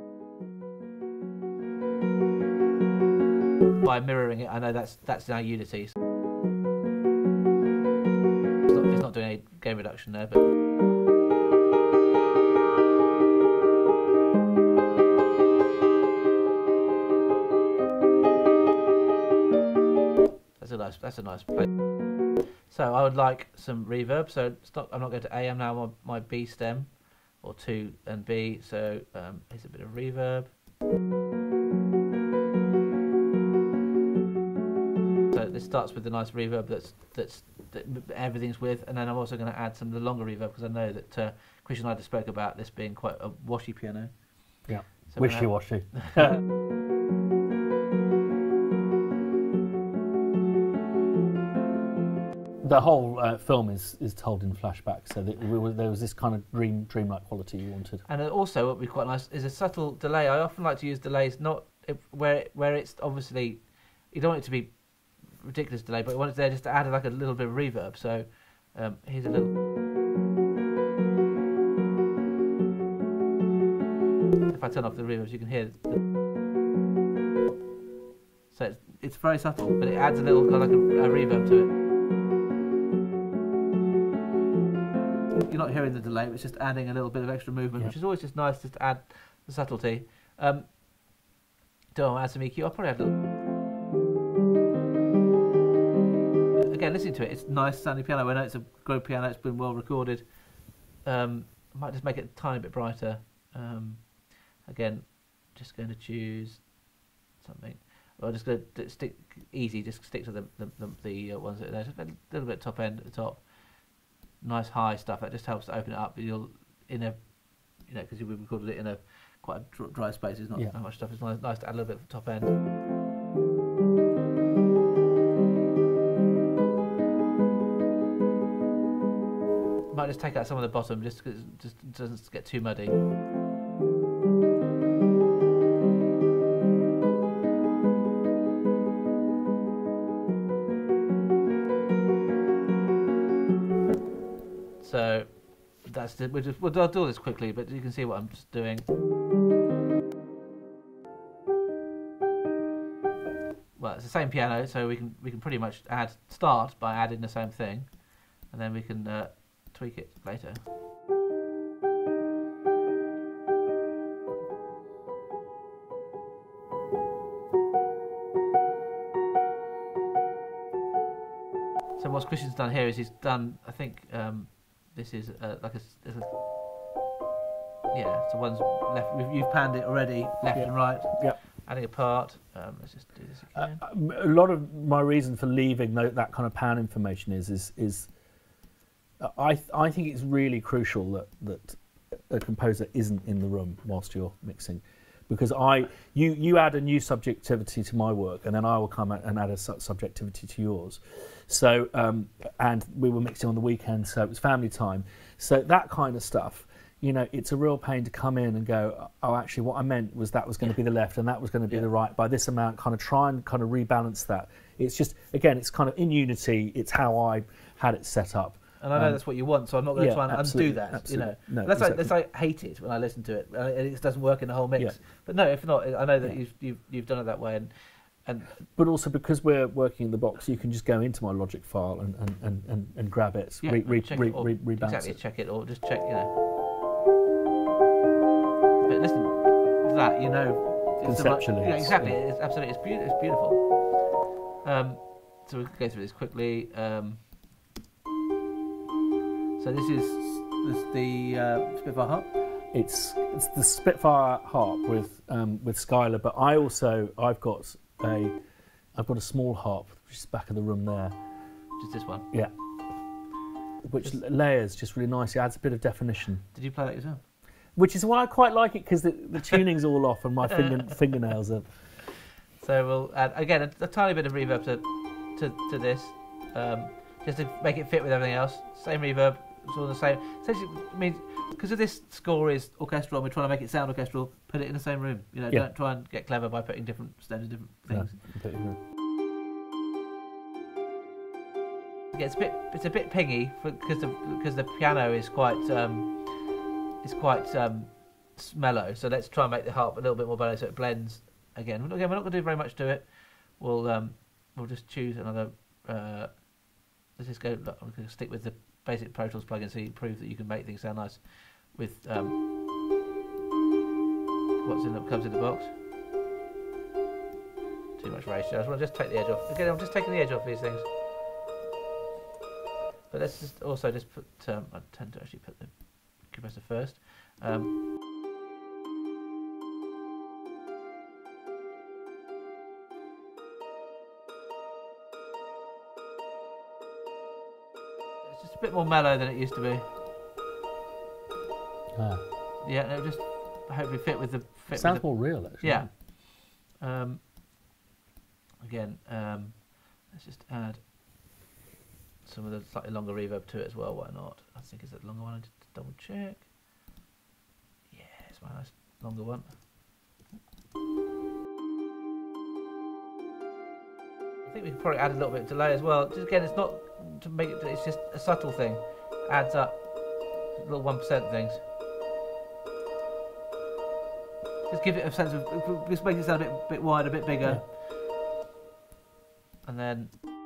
B: by mirroring it. I know that's that's now unity. It's not, it's not doing any gain reduction there, but. That's a nice. That's a nice play. So I would like some reverb. So stop, I'm not going to A. I'm now on my B stem, or two and B. So um, here's a bit of reverb. So this starts with the nice reverb that's that's that everything's with, and then I'm also going to add some of the longer reverb because I know that uh, Christian and I just spoke about this being quite a washy piano.
A: Yeah,
B: so
A: wishy-washy. The whole uh, film is, is told in flashback, so that we were, there was this kind of dream dreamlike quality you wanted.
B: And also, what would be quite nice is a subtle delay. I often like to use delays not if, where where it's obviously you don't want it to be ridiculous delay, but you want it there just to add like a little bit of reverb. So um, here's a little. If I turn off the reverb, you can hear. The... So it's, it's very subtle, but it adds a little like a, a reverb to it. You're not hearing the delay, it's just adding a little bit of extra movement,
A: yeah.
B: which is always just nice just to add the subtlety. Um, do I want to add some E Q? I'll probably add a little. Again, listening to it, it's nice sounding piano. I know it's a Grove piano, it's been well recorded. Um, I might just make it a tiny bit brighter. Um, again, just going to choose something. Well, I'm just going to stick easy, just stick to the, the, the, the ones that are there. Just a little bit top end at the top. Nice high stuff that just helps to open it up. You'll in a, you know, because we recorded it in a quite a dry space. There's not
A: yeah.
B: that much stuff. It's nice, nice to add a little bit of top end. Might just take out some of the bottom just because it just doesn't get too muddy. So that's the, we'll, just, we'll I'll do this quickly, but you can see what I'm just doing. Well, it's the same piano, so we can we can pretty much add start by adding the same thing, and then we can uh, tweak it later. So what Christian's done here is he's done, I think. Um, This is uh, like a, a yeah. So one's left. You've panned it already, left
A: yep.
B: and right.
A: Yep.
B: Adding a part. Um, let's just do this again.
A: Uh, a lot of my reason for leaving that, that kind of pan information is is is uh, I th I think it's really crucial that that a composer isn't in the room whilst you're mixing, because I you you add a new subjectivity to my work, and then I will come and add a su subjectivity to yours. So, um, and we were mixing on the weekend, so it was family time. So that kind of stuff, you know, it's a real pain to come in and go, oh, actually, what I meant was that was going to be the left and that was going to be
B: yeah.
A: the right by this amount, kind of try and kind of rebalance that. It's just, again, it's kind of in unity. It's how I had it set up.
B: And I know
A: um,
B: that's what you want, so I'm not going to
A: yeah,
B: try and undo that.
A: Absolutely.
B: You know,
A: no,
B: that's
A: exactly.
B: like that's like hate it when I listen to it, and it doesn't work in the whole mix.
A: Yeah.
B: But no, if not, I know that
A: yeah.
B: you've, you've you've done it that way, and and.
A: But also because we're working in the box, you can just go into my Logic file and and, and, and, and grab it,
B: Yeah,
A: re, re,
B: check
A: re,
B: it or,
A: re, rebalance
B: exactly,
A: it.
B: check it or just check, you know. But listen to that, you know.
A: Conceptually,
B: yeah, exactly.
A: Yeah.
B: It's absolutely, it's, be it's beautiful. Um, so we'll go through this quickly. Um, so this is, this is the uh, Spitfire harp.
A: It's it's the Spitfire harp with um, with Skylar, but I also I've got a I've got a small harp which is back of the room there,
B: which is this one.
A: Yeah. Which just layers just really nicely, adds a bit of definition.
B: Did you play that yourself?
A: Which is why I quite like it, because the, the tuning's all off and my finger, fingernails are... So
B: we'll add, again, a, a tiny bit of reverb to to, to this, um, just to make it fit with everything else. Same reverb, it's all the same. Essentially, it means, because of this score is orchestral and we're trying to make it sound orchestral, put it in the same room. You know, yeah. Don't try and get clever by putting different stems in different things.
A: No,
B: yeah, it's a bit, it's a bit pingy because the because the piano is quite um, is quite um, mellow. So let's try and make the harp a little bit more mellow so it blends. Again, again, we're not going to do very much to it. We'll um, we'll just choose another. Uh, let's just go. Look, I'm going to stick with the basic Pro Tools plugin so you prove that you can make things sound nice with um, what's in the comes in the box. Too much ratio. I just want to just take the edge off. Again, I'm just taking the edge off these things. But let's just also just put. Um, I tend to actually put the compressor first. Um, it's just a bit more mellow than it used to be.
A: Ah.
B: Yeah, and it just hopefully fit with the. Fit
A: Sounds
B: with the,
A: more real, actually.
B: Yeah. Um, again, um, let's just add some of the slightly longer reverb to it as well. Why not? I think it's that longer one. I just double check. Yeah, it's my nice longer one. I think we could probably add a little bit of delay as well. Just again, it's not to make it. It's just a subtle thing. Adds up. Little one percent things. Just give it a sense of. Just make it sound a bit, bit wider, a bit bigger. Yeah. And then.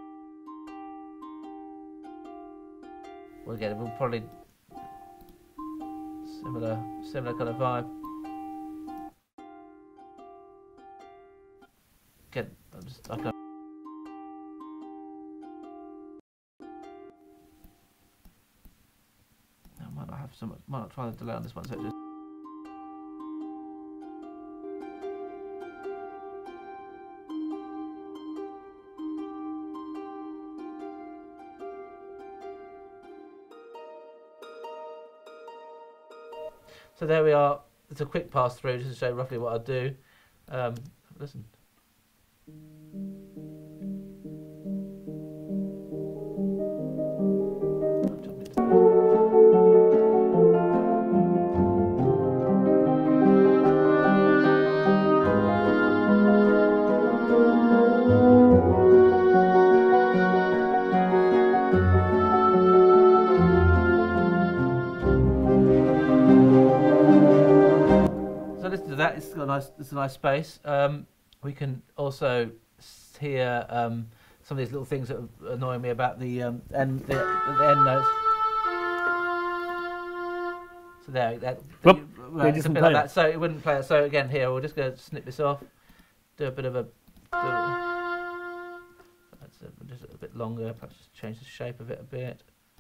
B: Well, again, we'll probably similar, similar kind of vibe. Again, I'm just I can't. I might not have so much. Might not try the delay on this one. So just. So there we are. It's a quick pass through just to show roughly what I'll do. Um, listen. That it's got a nice, it's a nice space. Um, we can also hear um, some of these little things that are annoying me about the um, end, the, the end notes. So there, that,
A: Whoop,
B: right, it's a bit like that. So it wouldn't play it. So again, here we're just going to snip this off, do a bit of a, do a that's a, just a bit longer. Perhaps just change the shape of it a bit.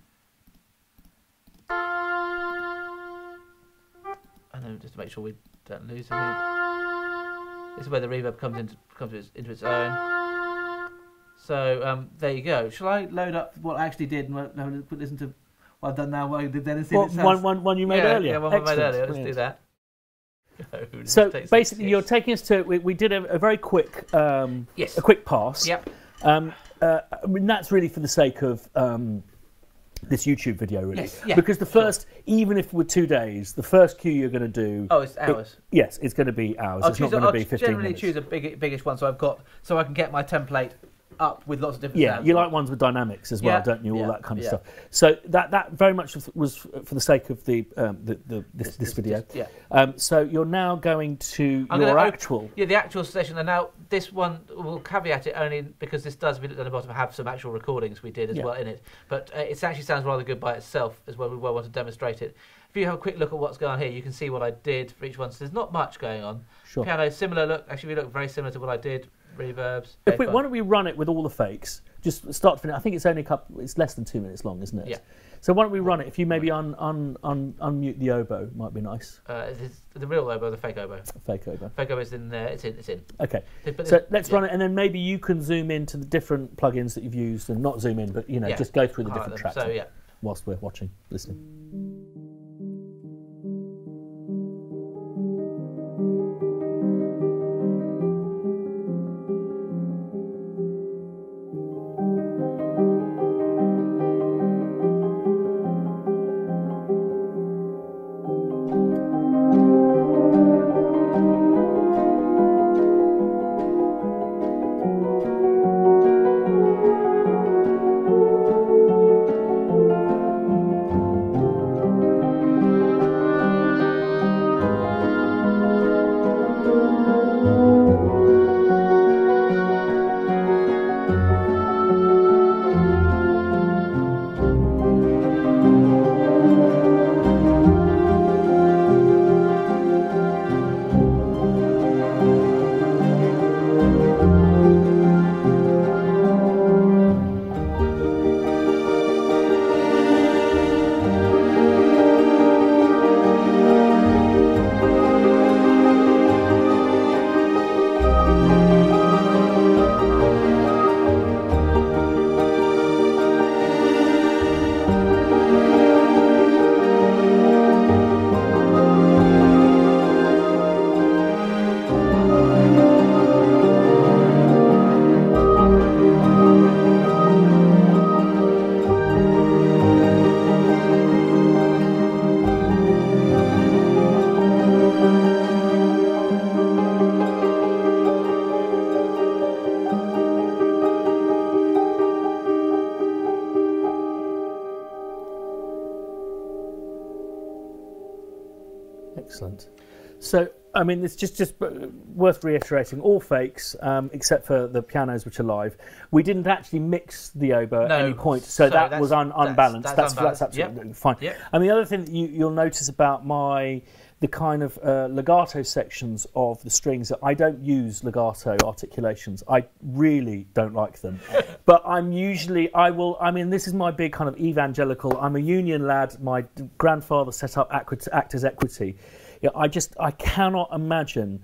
B: And then just to make sure we don't lose anything. This is where the reverb comes into comes into its own. So um, there you go. Shall I load up what I actually did and listen to what I've done now? What I did then and see
A: well, one, one, one you made
B: yeah,
A: earlier.
B: Yeah, one
A: Excellent.
B: I made earlier. Let's
A: Brilliant.
B: do that.
A: So basically, you're taking us to. We, we did a, a very quick, um,
B: yes,
A: a quick pass.
B: Yep.
A: Um, uh, I mean, that's really for the sake of. Um, this YouTube video, really.
B: Yes, yeah,
A: because the first,
B: sure.
A: even if we're two days, the first cue you're going to do...
B: Oh, it's hours.
A: It, yes, it's going to be hours.
B: I'll
A: it's
B: choose
A: not going to be fifteen
B: generally
A: minutes.
B: choose a big, biggish one so I've got, so I can get my template up with lots of different
A: Yeah,
B: sounds.
A: you like ones with dynamics as well,
B: yeah,
A: don't you? All
B: yeah,
A: that kind of
B: yeah.
A: stuff. So that that very much was for the sake of the um, the, the this, this, this video.
B: Just, yeah.
A: Um, so you're now going to
B: I'm
A: your
B: gonna
A: actual.
B: Open, yeah, the actual session. And now this one will caveat it only because this does, at the bottom, have some actual recordings we did as
A: yeah.
B: well in it. But uh, it actually sounds rather good by itself as well. We well want to demonstrate it. If you have a quick look at what's going on here, you can see what I did for each one. So there's not much going on.
A: Sure.
B: Piano, similar look. Actually, we look very similar to what I did reverbs.
A: If we, why don't we run it with all the fakes? Just start to finish. I think it's only a couple. It's less than two minutes long, isn't it?
B: Yeah.
A: So why don't we run it? If you maybe un, un, un, unmute the oboe, might be nice.
B: Uh, is this the real oboe or the fake oboe?
A: Fake oboe.
B: Fake oboe is in there. It's in. It's in.
A: Okay.
B: But
A: so let's yeah. run it, and then maybe you can zoom into the different plugins that you've used, and not zoom in, but you know,
B: yeah.
A: just go through the
B: All
A: different
B: right,
A: tracks.
B: So yeah.
A: Whilst we're watching, listening. Excellent. So, I mean, it's just, just worth reiterating, all fakes, um, except for the pianos, which are live. We didn't actually mix the oboe
B: no,
A: at any point, so, so that was un unbalanced.
B: That's,
A: that's,
B: that's,
A: that's absolutely
B: yep.
A: fine.
B: Yep.
A: And the other thing that you, you'll notice about my, the kind of uh, legato sections of the strings, I don't use legato articulations. I really don't like them. But I'm usually, I will, I mean, this is my big kind of evangelical, I'm a union lad, my grandfather set up Actors Equity. Yeah, I just, I cannot imagine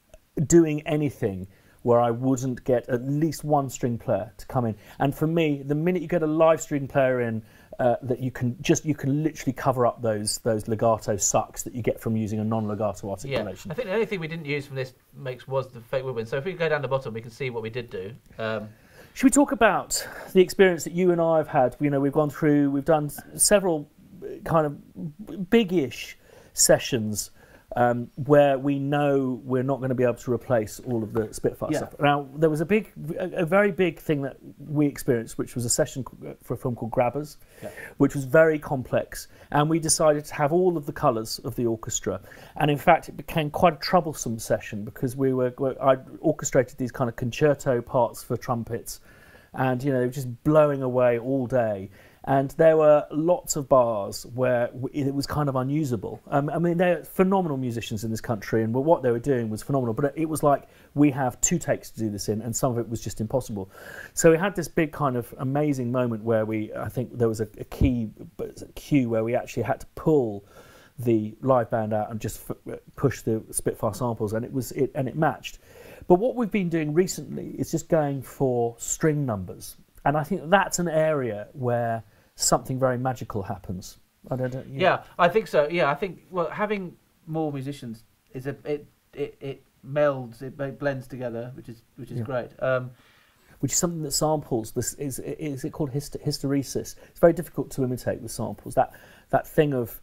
A: doing anything where I wouldn't get at least one string player to come in. And for me, the minute you get a live string player in, uh, that you can just, you can literally cover up those those legato sucks that you get from using a non-legato articulation.
B: Yeah, I think the only thing we didn't use from this mix was the fake woodwind. So if we go down the bottom, we can see what we did do. Um,
A: Should we talk about the experience that you and I have had? You know, we've gone through, we've done several kind of big-ish sessions Um, where we know we're not going to be able to replace all of the Spitfire
B: yeah.
A: stuff. Now, there was a big, a, a very big thing that we experienced, which was a session for a film called Grabbers, yeah. which was very complex, and we decided to have all of the colours of the orchestra. And in fact, it became quite a troublesome session because we were, I orchestrated these kind of concerto parts for trumpets, and you know, just blowing away all day. And there were lots of bars where it was kind of unusable. Um, I mean, they're phenomenal musicians in this country, and what they were doing was phenomenal. But it was like, we have two takes to do this in, and some of it was just impossible. So we had this big kind of amazing moment where we, I think there was a, a key a cue where we actually had to pull the live band out and just f push the Spitfire samples, and it was it and it matched. But what we've been doing recently is just going for string numbers, and I think that's an area where something very magical happens. I don't know.
B: Yeah. yeah, I think so. Yeah, I think well, having more musicians is a it it, it melds, it blends together, which is which is yeah. great. Um,
A: which is something that samples. This is is it called hyster hysteresis? It's very difficult to imitate with samples. That that thing of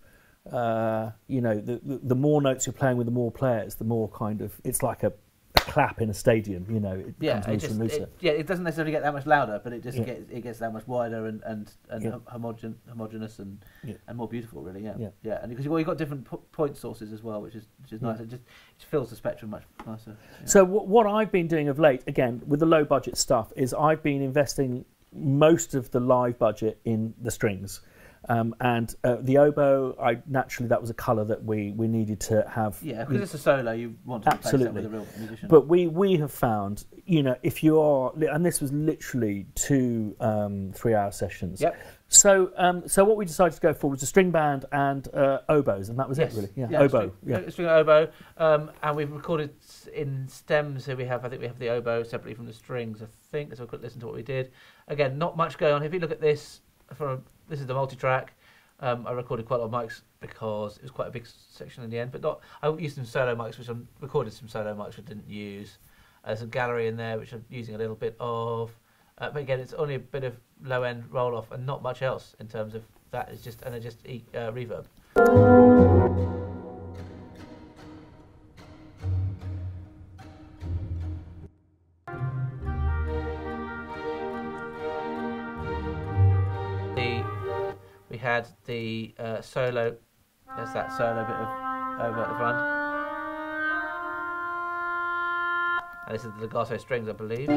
A: uh, you know, the, the the more notes you're playing with the more players, the more kind of it's like a clap in a stadium, you know, it
B: yeah,
A: becomes
B: it
A: looser
B: just,
A: and looser.
B: It, yeah, it doesn't necessarily get that much louder, but it just
A: yeah.
B: gets it gets that much wider and and and
A: yeah.
B: homogen, homogeneous and
A: yeah.
B: and more beautiful, really. Yeah,
A: yeah,
B: yeah. And because well, you've got different po point sources as well, which is which is yeah. nice. It just it fills the spectrum much nicer. Yeah.
A: So w what I've been doing of late, again with the low budget stuff, is I've been investing most of the live budget in the strings. Um, and uh, the oboe, I naturally that was a colour that we, we needed to have.
B: Yeah, because it's a solo, you want to replace
A: Absolutely.
B: that with a real musician.
A: But we, we have found, you know, if you are, and this was literally two um, three-hour sessions.
B: Yep.
A: So um, so what we decided to go for was a string band and uh, oboes, and that was
B: Yes.
A: it, really. Yeah,
B: Yeah,
A: oboe.
B: String,
A: Yeah.
B: string oboe, um, and we've recorded s- in stems. So we have, I think we have the oboe separately from the strings. I think. So we could listen to what we did. Again, not much going on. If you look at this, from this is the multi-track. Um, I recorded quite a lot of mics because it was quite a big section in the end, but not. I used some solo mics, which I recorded some solo mics, which I didn't use. There's a gallery in there, which I'm using a little bit of. Uh, but again, it's only a bit of low-end roll-off and not much else in terms of that. It's just and then just e- uh, reverb. The, we had the uh, solo. There's that solo bit of over at the front. And this is the legato strings, I believe.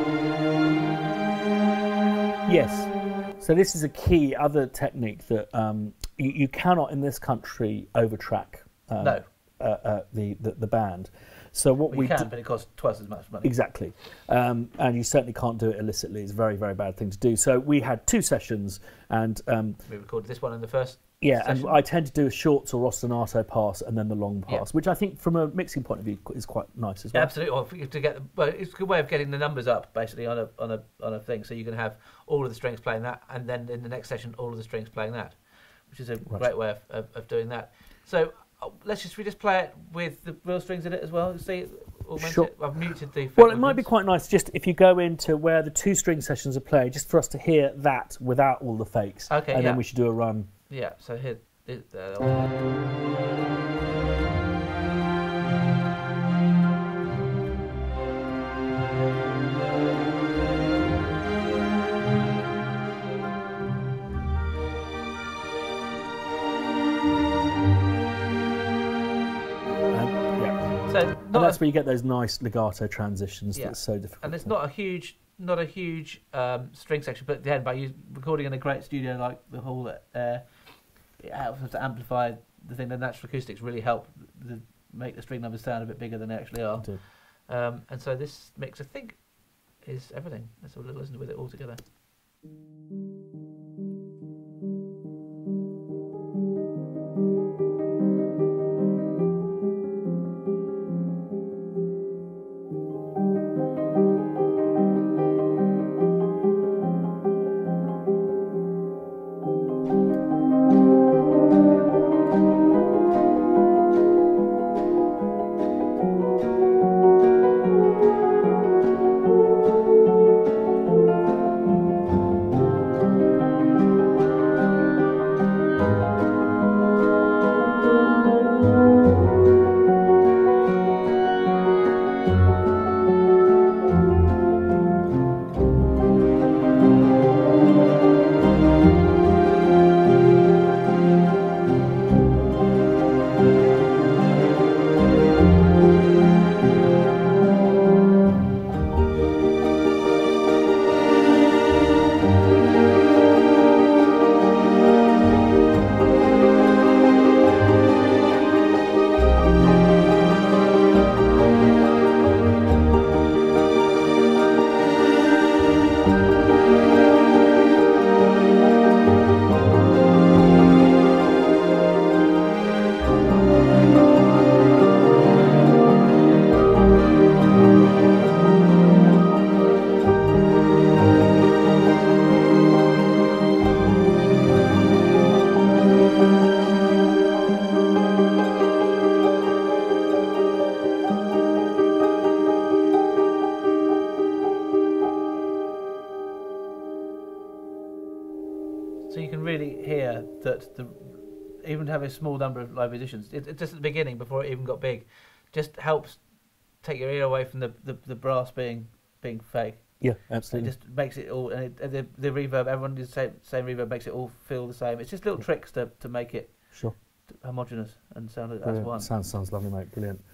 A: Yes. So this is a key other technique that um, you, you cannot in this country overtrack um,
B: No.
A: uh, uh, the, the the band. So what
B: Well,
A: we
B: you can,
A: do,
B: but it costs twice as much money.
A: exactly, um, and you certainly can't do it illicitly. It's a very very bad thing to do. So we had two sessions, and um,
B: We recorded this one in the first.
A: yeah,
B: session.
A: and I tend to do a short or ostinato pass and then the long pass,
B: Yeah.
A: which I think from a mixing point of view is quite nice as well.
B: Absolutely. Well, for you to get the, well, it's a good way of getting the numbers up basically on a on a on a thing. So you can have all of the strings playing that, and then in the next session, all of the strings playing that, which is a
A: Right.
B: great way of, of, of doing that. So uh, let's just we just play it with the real strings in it as well. See, augment
A: Sure.
B: it. I've muted the.
A: Well, it might be quite nice just if you go into where the two string sessions are played, just for us to hear that without all the fakes.
B: Okay,
A: and
B: yeah.
A: then we should do a run.
B: Yeah. So here. It, uh,
A: And, yeah.
B: so
A: And
B: not
A: that's
B: a,
A: where you get those nice legato transitions
B: Yeah.
A: that's so difficult.
B: and it's not a huge, not a huge um, string section, but then by you recording in a great studio like the Hall, uh, it helps us to amplify the thing. The natural acoustics really help the, make the string numbers sound a bit bigger than they actually are.
A: Indeed.
B: Um, and so this mix, I think, is everything. Let's have a little listen with it all together. So you can really hear that the even having a small number of live musicians, it, it just at the beginning before it even got big, just helps take your ear away from the, the, the brass being being fake.
A: Yeah,
B: It
A: absolutely.
B: just makes it all, and, it, and the, the reverb, everyone does the same, same reverb, makes it all feel the same. It's just little tricks to, to make it
A: Sure.
B: homogeneous and sound as
A: Brilliant.
B: one.
A: Sounds sounds lovely, mate. Brilliant.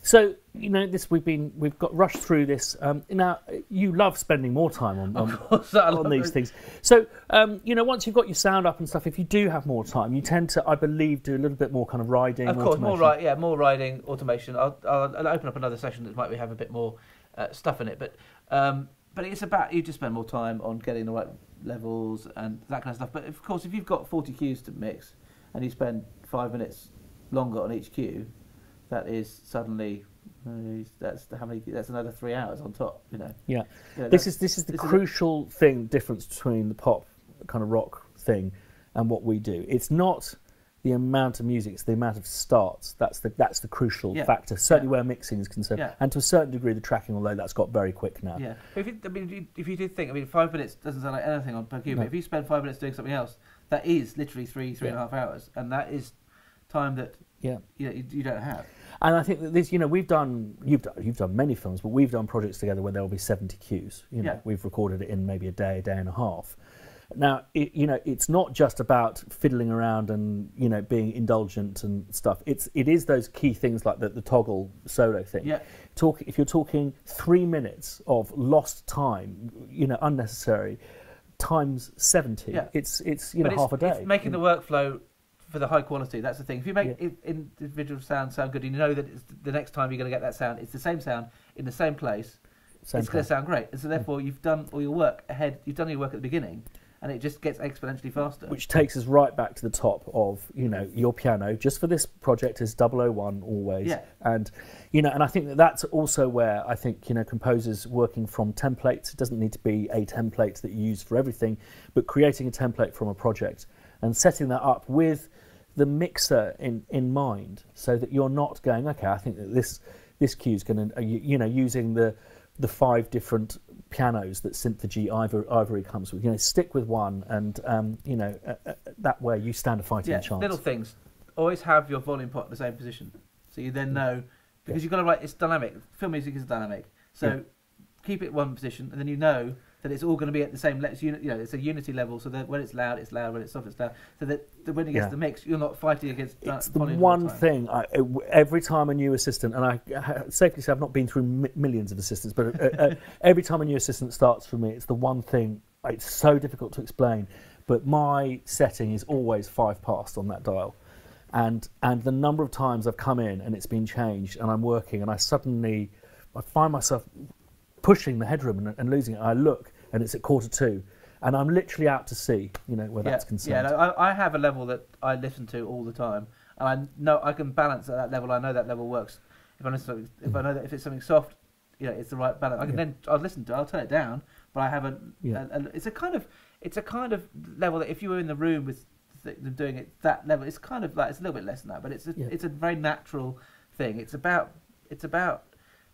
A: So you know, this we've been we've got rushed through this. Um, now you love spending more time on on,
B: course, I
A: on
B: love
A: these
B: it.
A: things. So um, you know, once you've got your sound up and stuff, if you do have more time, you tend to, I believe, do a little bit more kind of riding.
B: Of course, more
A: automation.
B: ri- yeah, more riding, automation. I'll, I'll, I'll open up another session that might have a bit more uh, stuff in it, but um, but it's about you just spend more time on getting the right levels and that kind of stuff. But of course, if you've got forty cues to mix and you spend five minutes longer on each cue, that is suddenly uh, that's how many? That's another three hours on top. You know.
A: Yeah,
B: You know,
A: this
B: that's-
A: is this is the
B: this is a-
A: crucial thing difference between the pop kind of rock thing and what we do. It's not the amount of music; it's the amount of starts. That's the that's the crucial
B: Yeah.
A: factor. Certainly
B: Yeah.
A: where mixing is concerned,
B: Yeah.
A: and to a certain degree, the tracking. Although that's got very quick now.
B: Yeah. If you, I mean, if you, if you did think, I mean, five minutes doesn't sound like anything on per cue,
A: No.
B: but if you spend five minutes doing something else, that is literally three, three and a
A: Yeah.
B: half hours, and that is time that
A: Yeah.
B: you know, you, you don't have.
A: And I think that this, you know, we've done, you've done, you've done many films, but we've done projects together where there will be seventy cues. You know,
B: Yeah.
A: we've recorded it in maybe a day, a day and a half. Now, it, you know, it's not just about fiddling around and, you know, being indulgent and stuff. It's it is those key things like the, the toggle solo thing.
B: Yeah.
A: Talk if you're talking three minutes of lost time, you know, unnecessary, times seventy.
B: Yeah.
A: It's it's you
B: But
A: know
B: it's,
A: half a day.
B: it's making the workflow for the high quality. That's the thing. If you make
A: Yeah.
B: i- individual sounds sound good, and you know that it's the next time you're going to get that sound, it's the same sound in the same place.
A: Same
B: it's going
A: time.
B: to sound great, and so therefore you've done all your work ahead. You've done your work at the beginning, and it just gets exponentially faster.
A: Which takes us right back to the top of, you know, your piano, just for this project, is double oh one always.
B: Yeah.
A: And, you know, and I think that that's also where I think, you know, composers working from templates, it doesn't need to be a template that you use for everything, but creating a template from a project and setting that up with the mixer in, in mind so that you're not going, okay, I think that this, this cue's going to, you, you know, using the, the five different pianos that Synthogy Ivory, Ivory comes with. You know, stick with one, and um, you know uh, uh, that way you stand a fighting
B: yeah,
A: chance.
B: little things. Always have your volume pot in the same position, so you then know because
A: Yeah.
B: you've got to write. It's dynamic. Film music is dynamic, so
A: Yeah.
B: keep it one position, and then you know that it's all going to be at the same level. You know, it's a unity level, so that when it's loud, it's loud. When it's soft, it's loud. So that, that when it gets
A: Yeah.
B: to the mix, you're not fighting against. dy-
A: It's the
B: volumes all
A: one
B: time.
A: thing. I, every time a new assistant, and I I safely say I've not been through mi- millions of assistants, but uh, uh, every time a new assistant starts for me, it's the one thing. It's so difficult to explain, but my setting is always five past on that dial, and and the number of times I've come in and it's been changed, and I'm working, and I suddenly I find myself pushing the headroom and, and losing it. I look, and it's at quarter two, and I'm literally out to sea. You know where
B: Yeah,
A: that's concerned.
B: yeah. No, I, I have a level that I listen to all the time, and I know I can balance at that level. I know that level works. If I listen, to, something- if I know that if it's something soft, you know, it's the right balance. I can
A: Yeah.
B: then I'll listen to. it, I'll turn it down, but I have a,
A: Yeah.
B: a, a. It's a kind of. It's a kind of level that if you were in the room with th- them doing it that level, it's kind of like it's a little bit less than that, but it's a,
A: Yeah.
B: it's a very natural thing. It's about. It's about.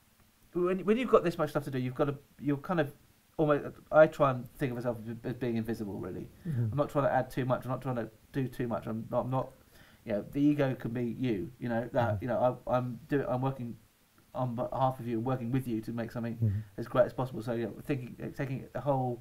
B: When when you've got this much stuff to do, you've got to. You're kind of. Almost, I try and think of myself as being invisible. Really,
A: Mhm.
B: I'm not trying to add too much. I'm not trying to do too much. I'm not. I'm not you know, the ego can be you. You know that.
A: Mhm.
B: You know, I, I'm doing. I'm working on behalf of you, working with you to make something
A: Mhm.
B: as great as possible. So, you know, thinking, taking the whole,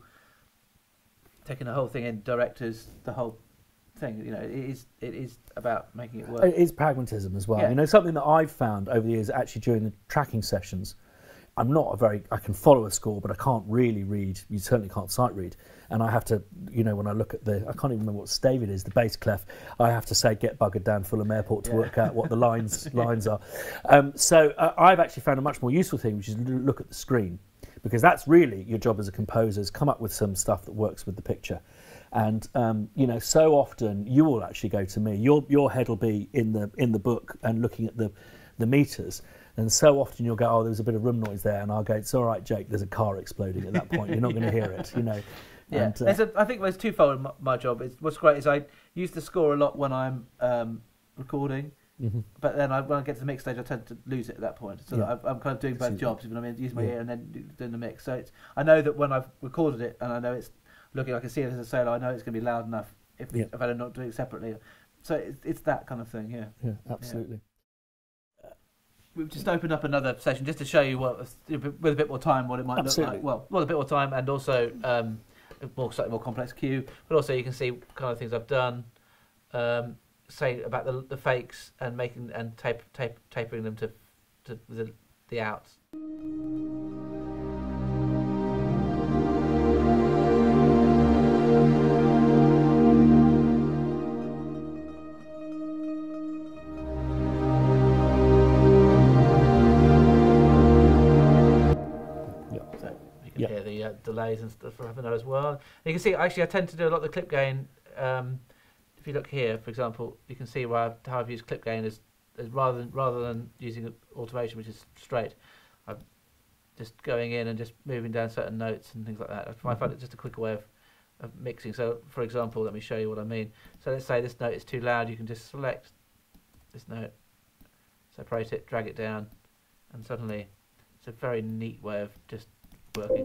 B: taking the whole thing in, directors, the whole thing. You know, it is. It is about making it work.
A: It is pragmatism as well.
B: Yeah.
A: You know, something that I've found over the years, actually during the tracking sessions, I'm not a very, I can follow a score, but I can't really read. You certainly can't sight read. And I have to, you know, when I look at the, I can't even remember what stave it is, the bass clef, I have to say, get buggered down Fulham Airport to
B: Yeah.
A: work out what the lines lines are. Um, so uh, I've actually found a much more useful thing, which is l- look at the screen. Because that's really your job as a composer, is come up with some stuff that works with the picture. And um, you know, so often you will actually go to me. Your your head will be in the in the book and looking at the the meters. And so often you'll go, oh, there's a bit of room noise there, and I'll go, it's all right, Jake. There's a car exploding at that point. You're not going to hear it, you know.
B: Yeah,
A: And, uh,
B: there's a, I think there's twofold. My, my job is what's great is I use the score a lot when I'm um, recording,
A: mhm.
B: but then I, when I get to the mix stage, I tend to lose it at that point. So
A: Yeah.
B: that I, I'm kind of doing both
A: See.
B: jobs. Even I mean, use my
A: Yeah.
B: ear and then do- doing the mix. So it's, I know that when I've recorded it and I know it's looking, I can see it as a solo. I know it's going to be loud enough if
A: Yeah.
B: if I'm not doing it separately. So it's, it's that kind of thing. Yeah.
A: Yeah, absolutely.
B: We've just opened up another session just to show you what, with a bit more time, what it might
A: Absolutely.
B: look like. Well, well, a bit more time, and also um, a more slightly more complex cue. But also, you can see kind of things I've done. Um, say about the the fakes and making and tape, tape, tapering them to to the the outs.
A: Yep.
B: Hear the uh, delays and stuff from there as well. And you can see, actually, I tend to do a lot of the clip gain. Um, if you look here, for example, you can see where I've, how I've used clip gain as, as rather than rather than using automation, which is straight. I'm just going in and just moving down certain notes and things like that. I find it just a quicker way of, of mixing. So, for example, let me show you what I mean. So let's say this note is too loud. You can just select this note, separate it, drag it down, and suddenly it's a very neat way of just working.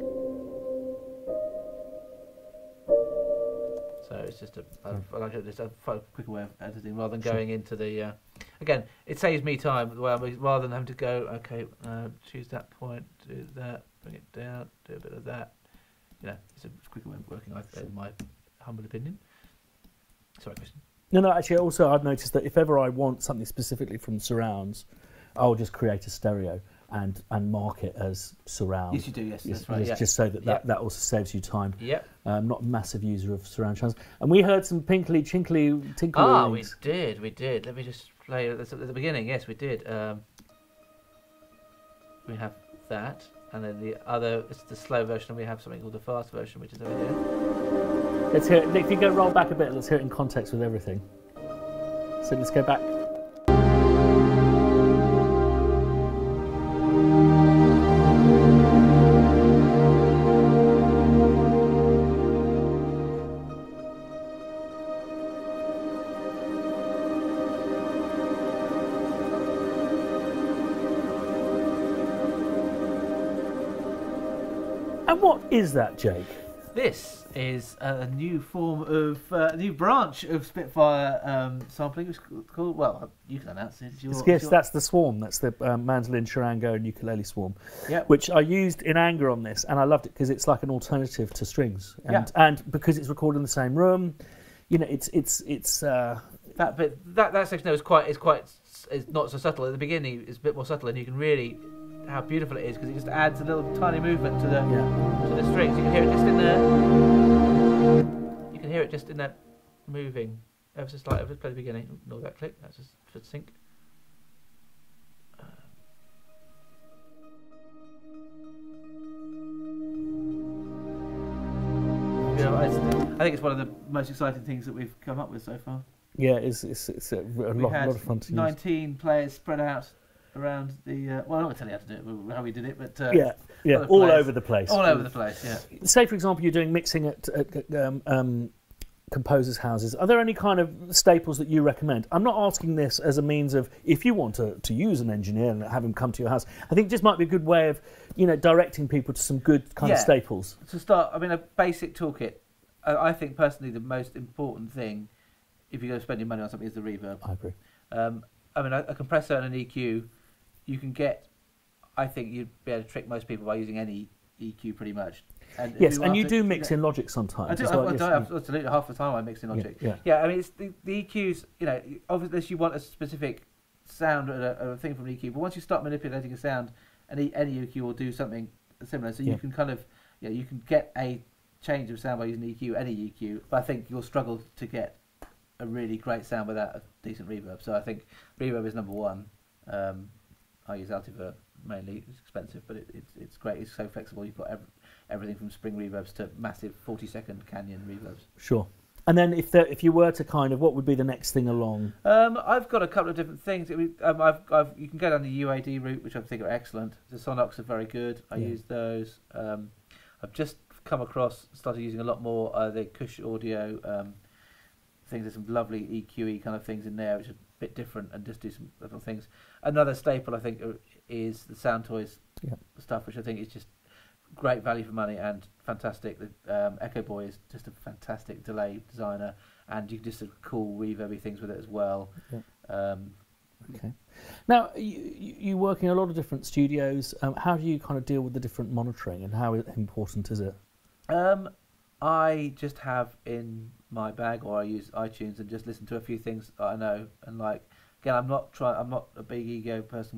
B: So it's just a, I, I like it, it's a quicker way of editing rather than going into the. Uh, again, it saves me time. Well, rather than having to go, okay, uh, choose that point, do that, bring it down, do a bit of that. You know, it's a quicker way of working. I think, in my humble opinion. Sorry, Christian.
A: No, no. Actually, also I've noticed that if ever I want something specifically from surrounds, I'll just create a stereo and and mark it as surround.
B: Yes, you do. Yes,
A: yes,
B: that's right.
A: Just,
B: Yeah.
A: just so that, that
B: Yep.
A: that also saves you time.
B: Yep.
A: I'm not a massive user of surround channels. And we heard some pinkly, chinkly, tinkly.
B: Ah, we did. We did. Let me just play this at the beginning. Yes, we did. Um, we have that, and then the other. It's the slow version. And we have something called the fast version, which is over here.
A: Let's hear it. If you go roll back a bit, let's hear it in context with everything. So let's go back. And what is that, Jake?
B: This is a new form of uh, a new branch of Spitfire um, sampling. It's called. Well, you can announce it. It's your,
A: Yes,
B: it's your...
A: that's the swarm. That's the um, mandolin, charango, and ukulele swarm.
B: Yeah.
A: Which I used in anger on this, and I loved it because it's like an alternative to strings, and
B: Yeah.
A: and because it's recorded in the same room, you know, it's it's it's. Uh,
B: That bit, that that section there is quite is quite is not so subtle. At the beginning, it's a bit more subtle, and you can really how beautiful it is because it just adds a little tiny movement to the
A: yeah.
B: to the strings. You can hear it just in the. You can hear it just in that moving. Ever so slightly. Let's play the beginning. Ignore that click. That's just for sync. Uh, yeah, I, I think it's one of the most exciting things that we've come up with so far.
A: Yeah, it's it's, it's a, a lot,
B: We had
A: lot of fun to use.
B: nineteen players spread out around the. Uh, well, I'm not going to tell you how to do it, how we did it, but uh,
A: Yeah, yeah,
B: other
A: all
B: players-
A: over the place.
B: all over the place. Yeah.
A: Say, for example, you're doing mixing at, at um, um, composers' houses. Are there any kind of staples that you recommend? I'm not asking this as a means of if you want to, to use an engineer and have him come to your house. I think it just might be a good way of, you know, directing people to some good kind of
B: Yeah.
A: staples.
B: To start, I mean, a basic toolkit. I, I think personally the most important thing, if you're going to spend your money on something, is the reverb.
A: I agree.
B: Um, I mean, a, a compressor and an E Q, you can get. I think you'd be able to trick most people by using any E Q pretty much. And if
A: Yes, and you
B: after-
A: do mix
B: know-
A: in Logic sometimes.
B: I do.
A: as
B: I,
A: well,
B: I
A: yes,
B: do
A: yeah.
B: absolutely half the time I mix in Logic.
A: Yeah,
B: Yeah, I mean, it's the, the E Qs. You know, obviously you want a specific sound or a, or a thing from an E Q, but once you start manipulating a sound, any any E Q will do something similar. So you
A: Yeah.
B: can kind of, yeah, you can get a change of sound by using E Q, any E Q. But I think you'll struggle to get a really great sound without a decent reverb. So I think reverb is number one. Um, I use Altiverb mainly. It's expensive, but it, it's it's great. It's so flexible. You've got ev- everything from spring reverbs to massive forty second Canyon reverbs.
A: Sure. And then if there, if you were to kind of, what would be the next thing along?
B: Um, I've got a couple of different things. It, would- um, I've, I've, you can go down the U A D route, which I think are excellent. The Sonox are very good. I
A: Yeah.
B: use those. Um, I've just come across, started using a lot more uh, the Cush Audio um, things. There's some lovely E Q E kind of things in there, which are a bit different and just do some little things. Another staple, I think, are- is the Sound Toys
A: Yeah.
B: stuff, which I think is just great value for money and fantastic. The um, Echo Boy is just a fantastic delay designer, and you can just do cool reverby things with it as well.
A: Yeah.
B: Um,
A: Okay. Now, you, you you work in a lot of different studios. Um, how do you kind of deal with the different monitoring, and how important is it?
B: um, I just have in my bag, or I use iTunes and just listen to a few things that I know. And like again, I'm not trying. I'm not a big ego person with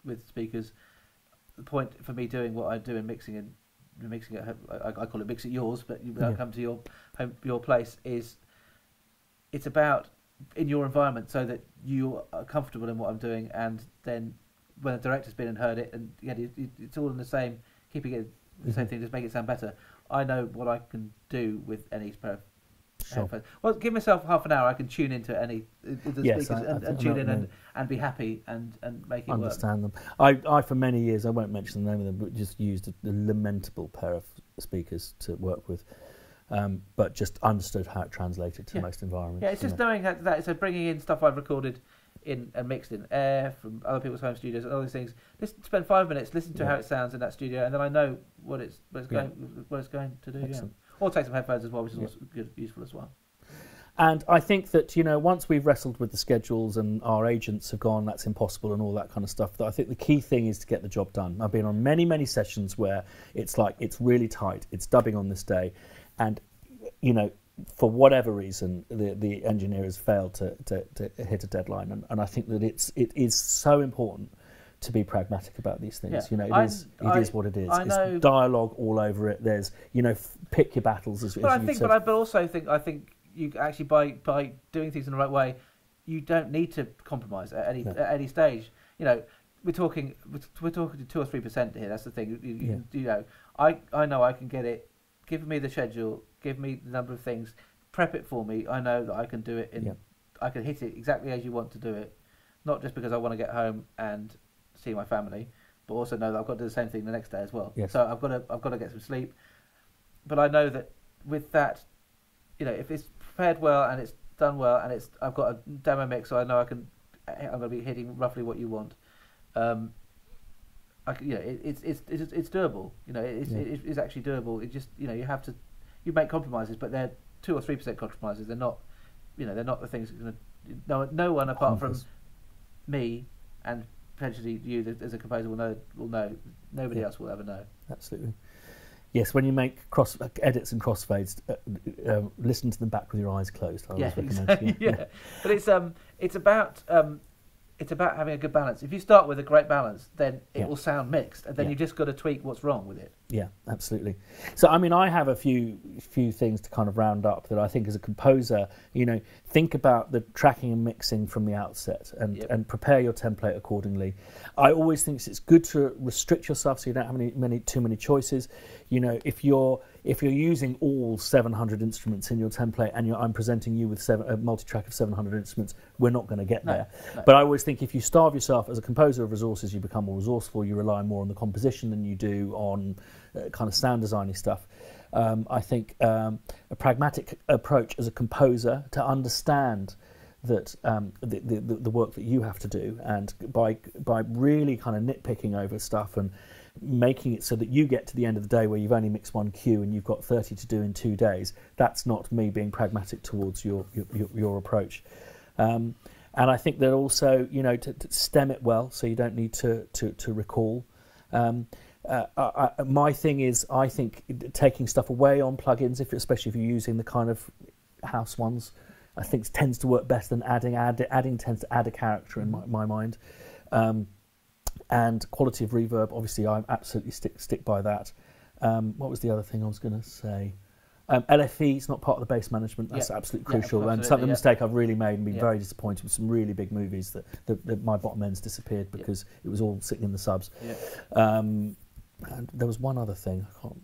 B: with speakers. The point for me doing what I do in mixing and mixing at home, I, I call it mix at yours, but you
A: Yeah.
B: come to your home, your place is. It's about in your environment so that you are comfortable in what I'm doing, and then when the director's been and heard it, and yeah, it, it, it's all in the same, keeping it the same
A: Mhm.
B: thing, just make it sound better. I know what I can do with any pair of
A: Sure.
B: headphones. Well, give myself half an hour. I can tune into any uh, the
A: Yes,
B: speakers
A: I- I
B: and,
A: think
B: and
A: I
B: tune
A: know what
B: in
A: you
B: and,
A: mean.
B: and be happy and, and make it
A: Understand them. I, I, for many years, I won't mention the name of them, but just used a, a lamentable pair of speakers to work with, um, but just understood how it translated to
B: Yeah.
A: most environments.
B: Yeah, it's
A: you
B: just
A: know.
B: knowing how that. So bringing in stuff I've recorded in and mixed in air from other people's home studios and all these things. Just spend five minutes, listen to
A: Yeah.
B: how it sounds in that studio, and then I know what it's what it's
A: Yeah.
B: going what it's going to do.
A: Excellent.
B: Yeah. Or take some headphones as well, which is
A: Yeah.
B: also good, useful as well.
A: And I think that, you know, once we've wrestled with the schedules and our agents have gone, that's impossible and all that kind of stuff, that I think the key thing is to get the job done. I've been on many, many sessions where it's like, it's really tight, it's dubbing on this day, and, you know, for whatever reason, the, the engineer has failed to, to, to hit a deadline. And, and I think that it's, it is so important to be pragmatic about these things.
B: Yeah.
A: You know, it
B: I-
A: is it
B: I-
A: is what it is.
B: I know-
A: It's dialogue all over it. There's, you know, f- pick your battles, as,
B: But
A: as
B: I
A: you
B: think,
A: said.
B: but I but also think I think you actually by by doing things in the right way, you don't need to compromise at any
A: No.
B: at any stage. You know, we're talking we're talking to two or three percent here. That's the thing. You, you, you know, I I know I can get it. Give me the schedule. Give me the number of things. Prep it for me. I know that I can do it. In
A: Yeah.
B: I can hit it exactly as you want to do it. Not just because I want to get home and see my family, but also know that I've got to do the same thing the next day as well.
A: Yes.
B: So I've got to I've got to get some sleep. But I know that with that, you know, if it's prepared well and it's done well and it's I've got a demo mix, so I know I can I'm going to be hitting roughly what you want. Um, I can, you know, it, it's it's it's it's doable. You know, it's
A: Yeah.
B: it, it's actually doable. It just you know you have to you make compromises, but they're two or three percent compromises. They're not, you know, they're not the things that are going to no no one apart from
A: Bonkers.
B: me and potentially you as a composer will know will know. Nobody
A: Yeah.
B: else will ever know.
A: Absolutely. Yes, when you make cross uh, edits and crossfades, uh, uh, listen to them back with your eyes closed. I
B: Yeah,
A: always recommend.
B: exactly. yeah. But it's um it's about um it's about having a good balance. If you start with a great balance, then it
A: Yeah.
B: will sound mixed, and then
A: Yeah.
B: you just got to tweak what's wrong with it.
A: Yeah, absolutely. So, I mean, I have a few few things to kind of round up that I think, as a composer, you know, think about the tracking and mixing from the outset, and
B: Yep.
A: and prepare your template accordingly. I always think it's good to restrict yourself so you don't have any, many too many choices. You know, if you're if you're using all seven hundred instruments in your template, and you're, I'm presenting you with seven, a multi-track of seven hundred instruments, we're not going to get
B: No,
A: there.
B: no.
A: But I always think if you starve yourself as a composer of resources, you become more resourceful. You rely more on the composition than you do on uh, kind of sound designy stuff. Um, I think um, a pragmatic approach as a composer to understand that um, the, the the work that you have to do, and by by really kind of nitpicking over stuff and making it so that you get to the end of the day where you've only mixed one cue and you've got thirty to do in two days. That's not me being pragmatic towards your your, your, your approach. Um, and I think that also, you know, to, to stem it well, so you don't need to to, to recall. Um, uh, I, I, my thing is, I think taking stuff away on plugins, if especially if you're using the kind of house ones, I think it tends to work better than adding. Add, adding tends to add a character in my, my mind. Um, and quality of reverb, obviously, I absolutely stick stick by that. Um, what was the other thing I was going to say? Um, L F E is not part of the bass management. That's
B: Yeah.
A: absolutely
B: Yeah,
A: crucial, and
B: absolutely,
A: something
B: yeah.
A: mistake I've really made and been
B: Yeah.
A: very disappointed with some really big movies that, that, that my bottom ends disappeared
B: Yeah.
A: because it was all sitting in the subs.
B: Yeah.
A: Um, and there was one other thing. I can't.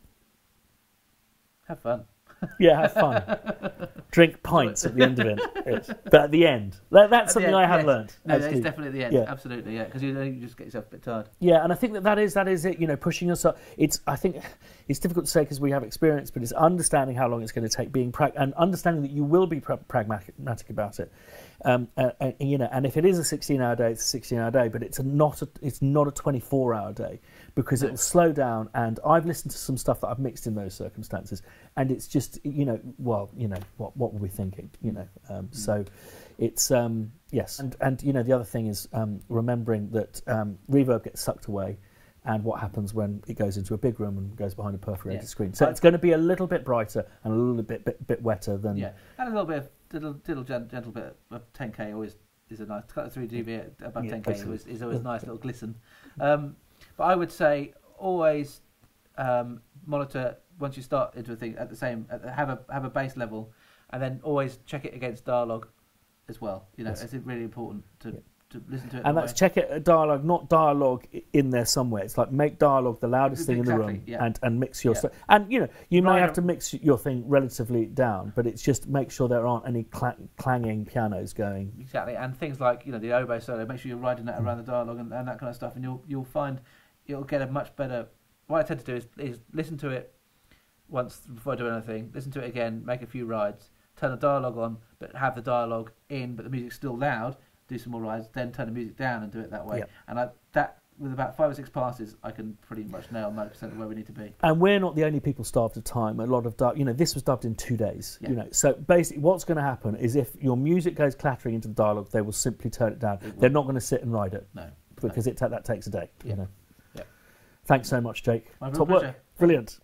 B: Have fun.
A: Yeah, have fun. Drink pints at the end of it. Yes. But at the end, that, that's
B: At the
A: something
B: end,
A: I have
B: yes.
A: learned.
B: No,
A: actually.
B: it's definitely the end.
A: Yeah.
B: Absolutely, yeah. Because you, you just get yourself a bit tired.
A: Yeah, and I think that that is that is it. You know, pushing yourself. It's I think it's difficult to say because we have experience, but it's understanding how long it's going to take, being prag- and understanding that you will be pra- pragmatic about it. Um, uh, uh, you know, and if it is a sixteen-hour day, it's a sixteen-hour day, but it's a not a, it's not a twenty-four-hour day because
B: No.
A: it will slow down. And I've listened to some stuff that I've mixed in those circumstances, and it's just you know, well, you know, what what were we thinking? You know, um,
B: Mm.
A: so it's um, yes, and and you know, the other thing is um, remembering that um, reverb gets sucked away. And what happens when it goes into a big room and goes behind a perforated
B: Yeah.
A: screen? So
B: I-
A: it's going to be a little bit brighter and a little bit bit, bit wetter than
B: Yeah, and a little bit, of, little, little gen- gentle bit of ten K always is a nice three D V above
A: Yeah,
B: ten K
A: basically.
B: is, is always a nice little glisten. Um, but I would say always um, monitor once you start into a thing at the same at the, have a have a base level, and then always check it against dialogue as well. You know,
A: Yes.
B: it's really important to.
A: Yeah.
B: To listen to it,
A: And
B: that
A: that's
B: way.
A: check it at dialogue, not dialogue i- in there somewhere. It's like make dialogue the loudest thing in the
B: Exactly,
A: room,
B: yeah.
A: and, and mix your
B: Yeah.
A: stuff. And you know, you may
B: Right
A: have
B: up-
A: to mix your thing relatively down, but it's just make sure there aren't any cla- clanging pianos going.
B: Exactly, and things like you know the oboe solo. Make sure you're riding that around the dialogue and, and that kind of stuff, and you'll you'll find you'll get a much better. What I tend to do is, is listen to it once before I do anything. Listen to it again, make a few rides, turn the dialogue on, but have the dialogue in, but the music's still loud. Do some more rides, then turn the music down and do it that way.
A: Yep.
B: And I, that with about five or six passes, I can pretty much nail ninety percent of where we need to be.
A: And we're not the only people starved of time. A lot of dub, you know, this was dubbed in two days.
B: Yeah.
A: You know, so basically, what's going to happen is if your music goes clattering into the dialogue, they will simply turn it down.
B: It will.
A: They're not going to sit and ride it
B: No,
A: because it ta- that takes a day.
B: Yeah.
A: You know.
B: Yeah.
A: Thanks so much, Jake.
B: My real
A: Top work.
B: pleasure.
A: Brilliant.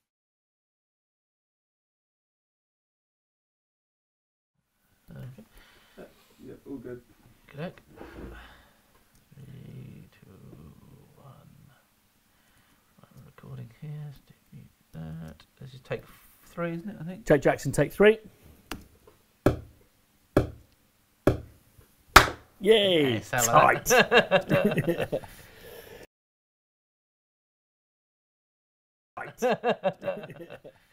B: Okay.
C: Yeah, all good.
B: Good. Three, two, one. Right, we're recording here. Stick mute that. Let's just take three, isn't it? I think.
A: Jake Jackson, take three. Yay!
B: Yes, how like
A: Tight.
B: that.
A: Tight.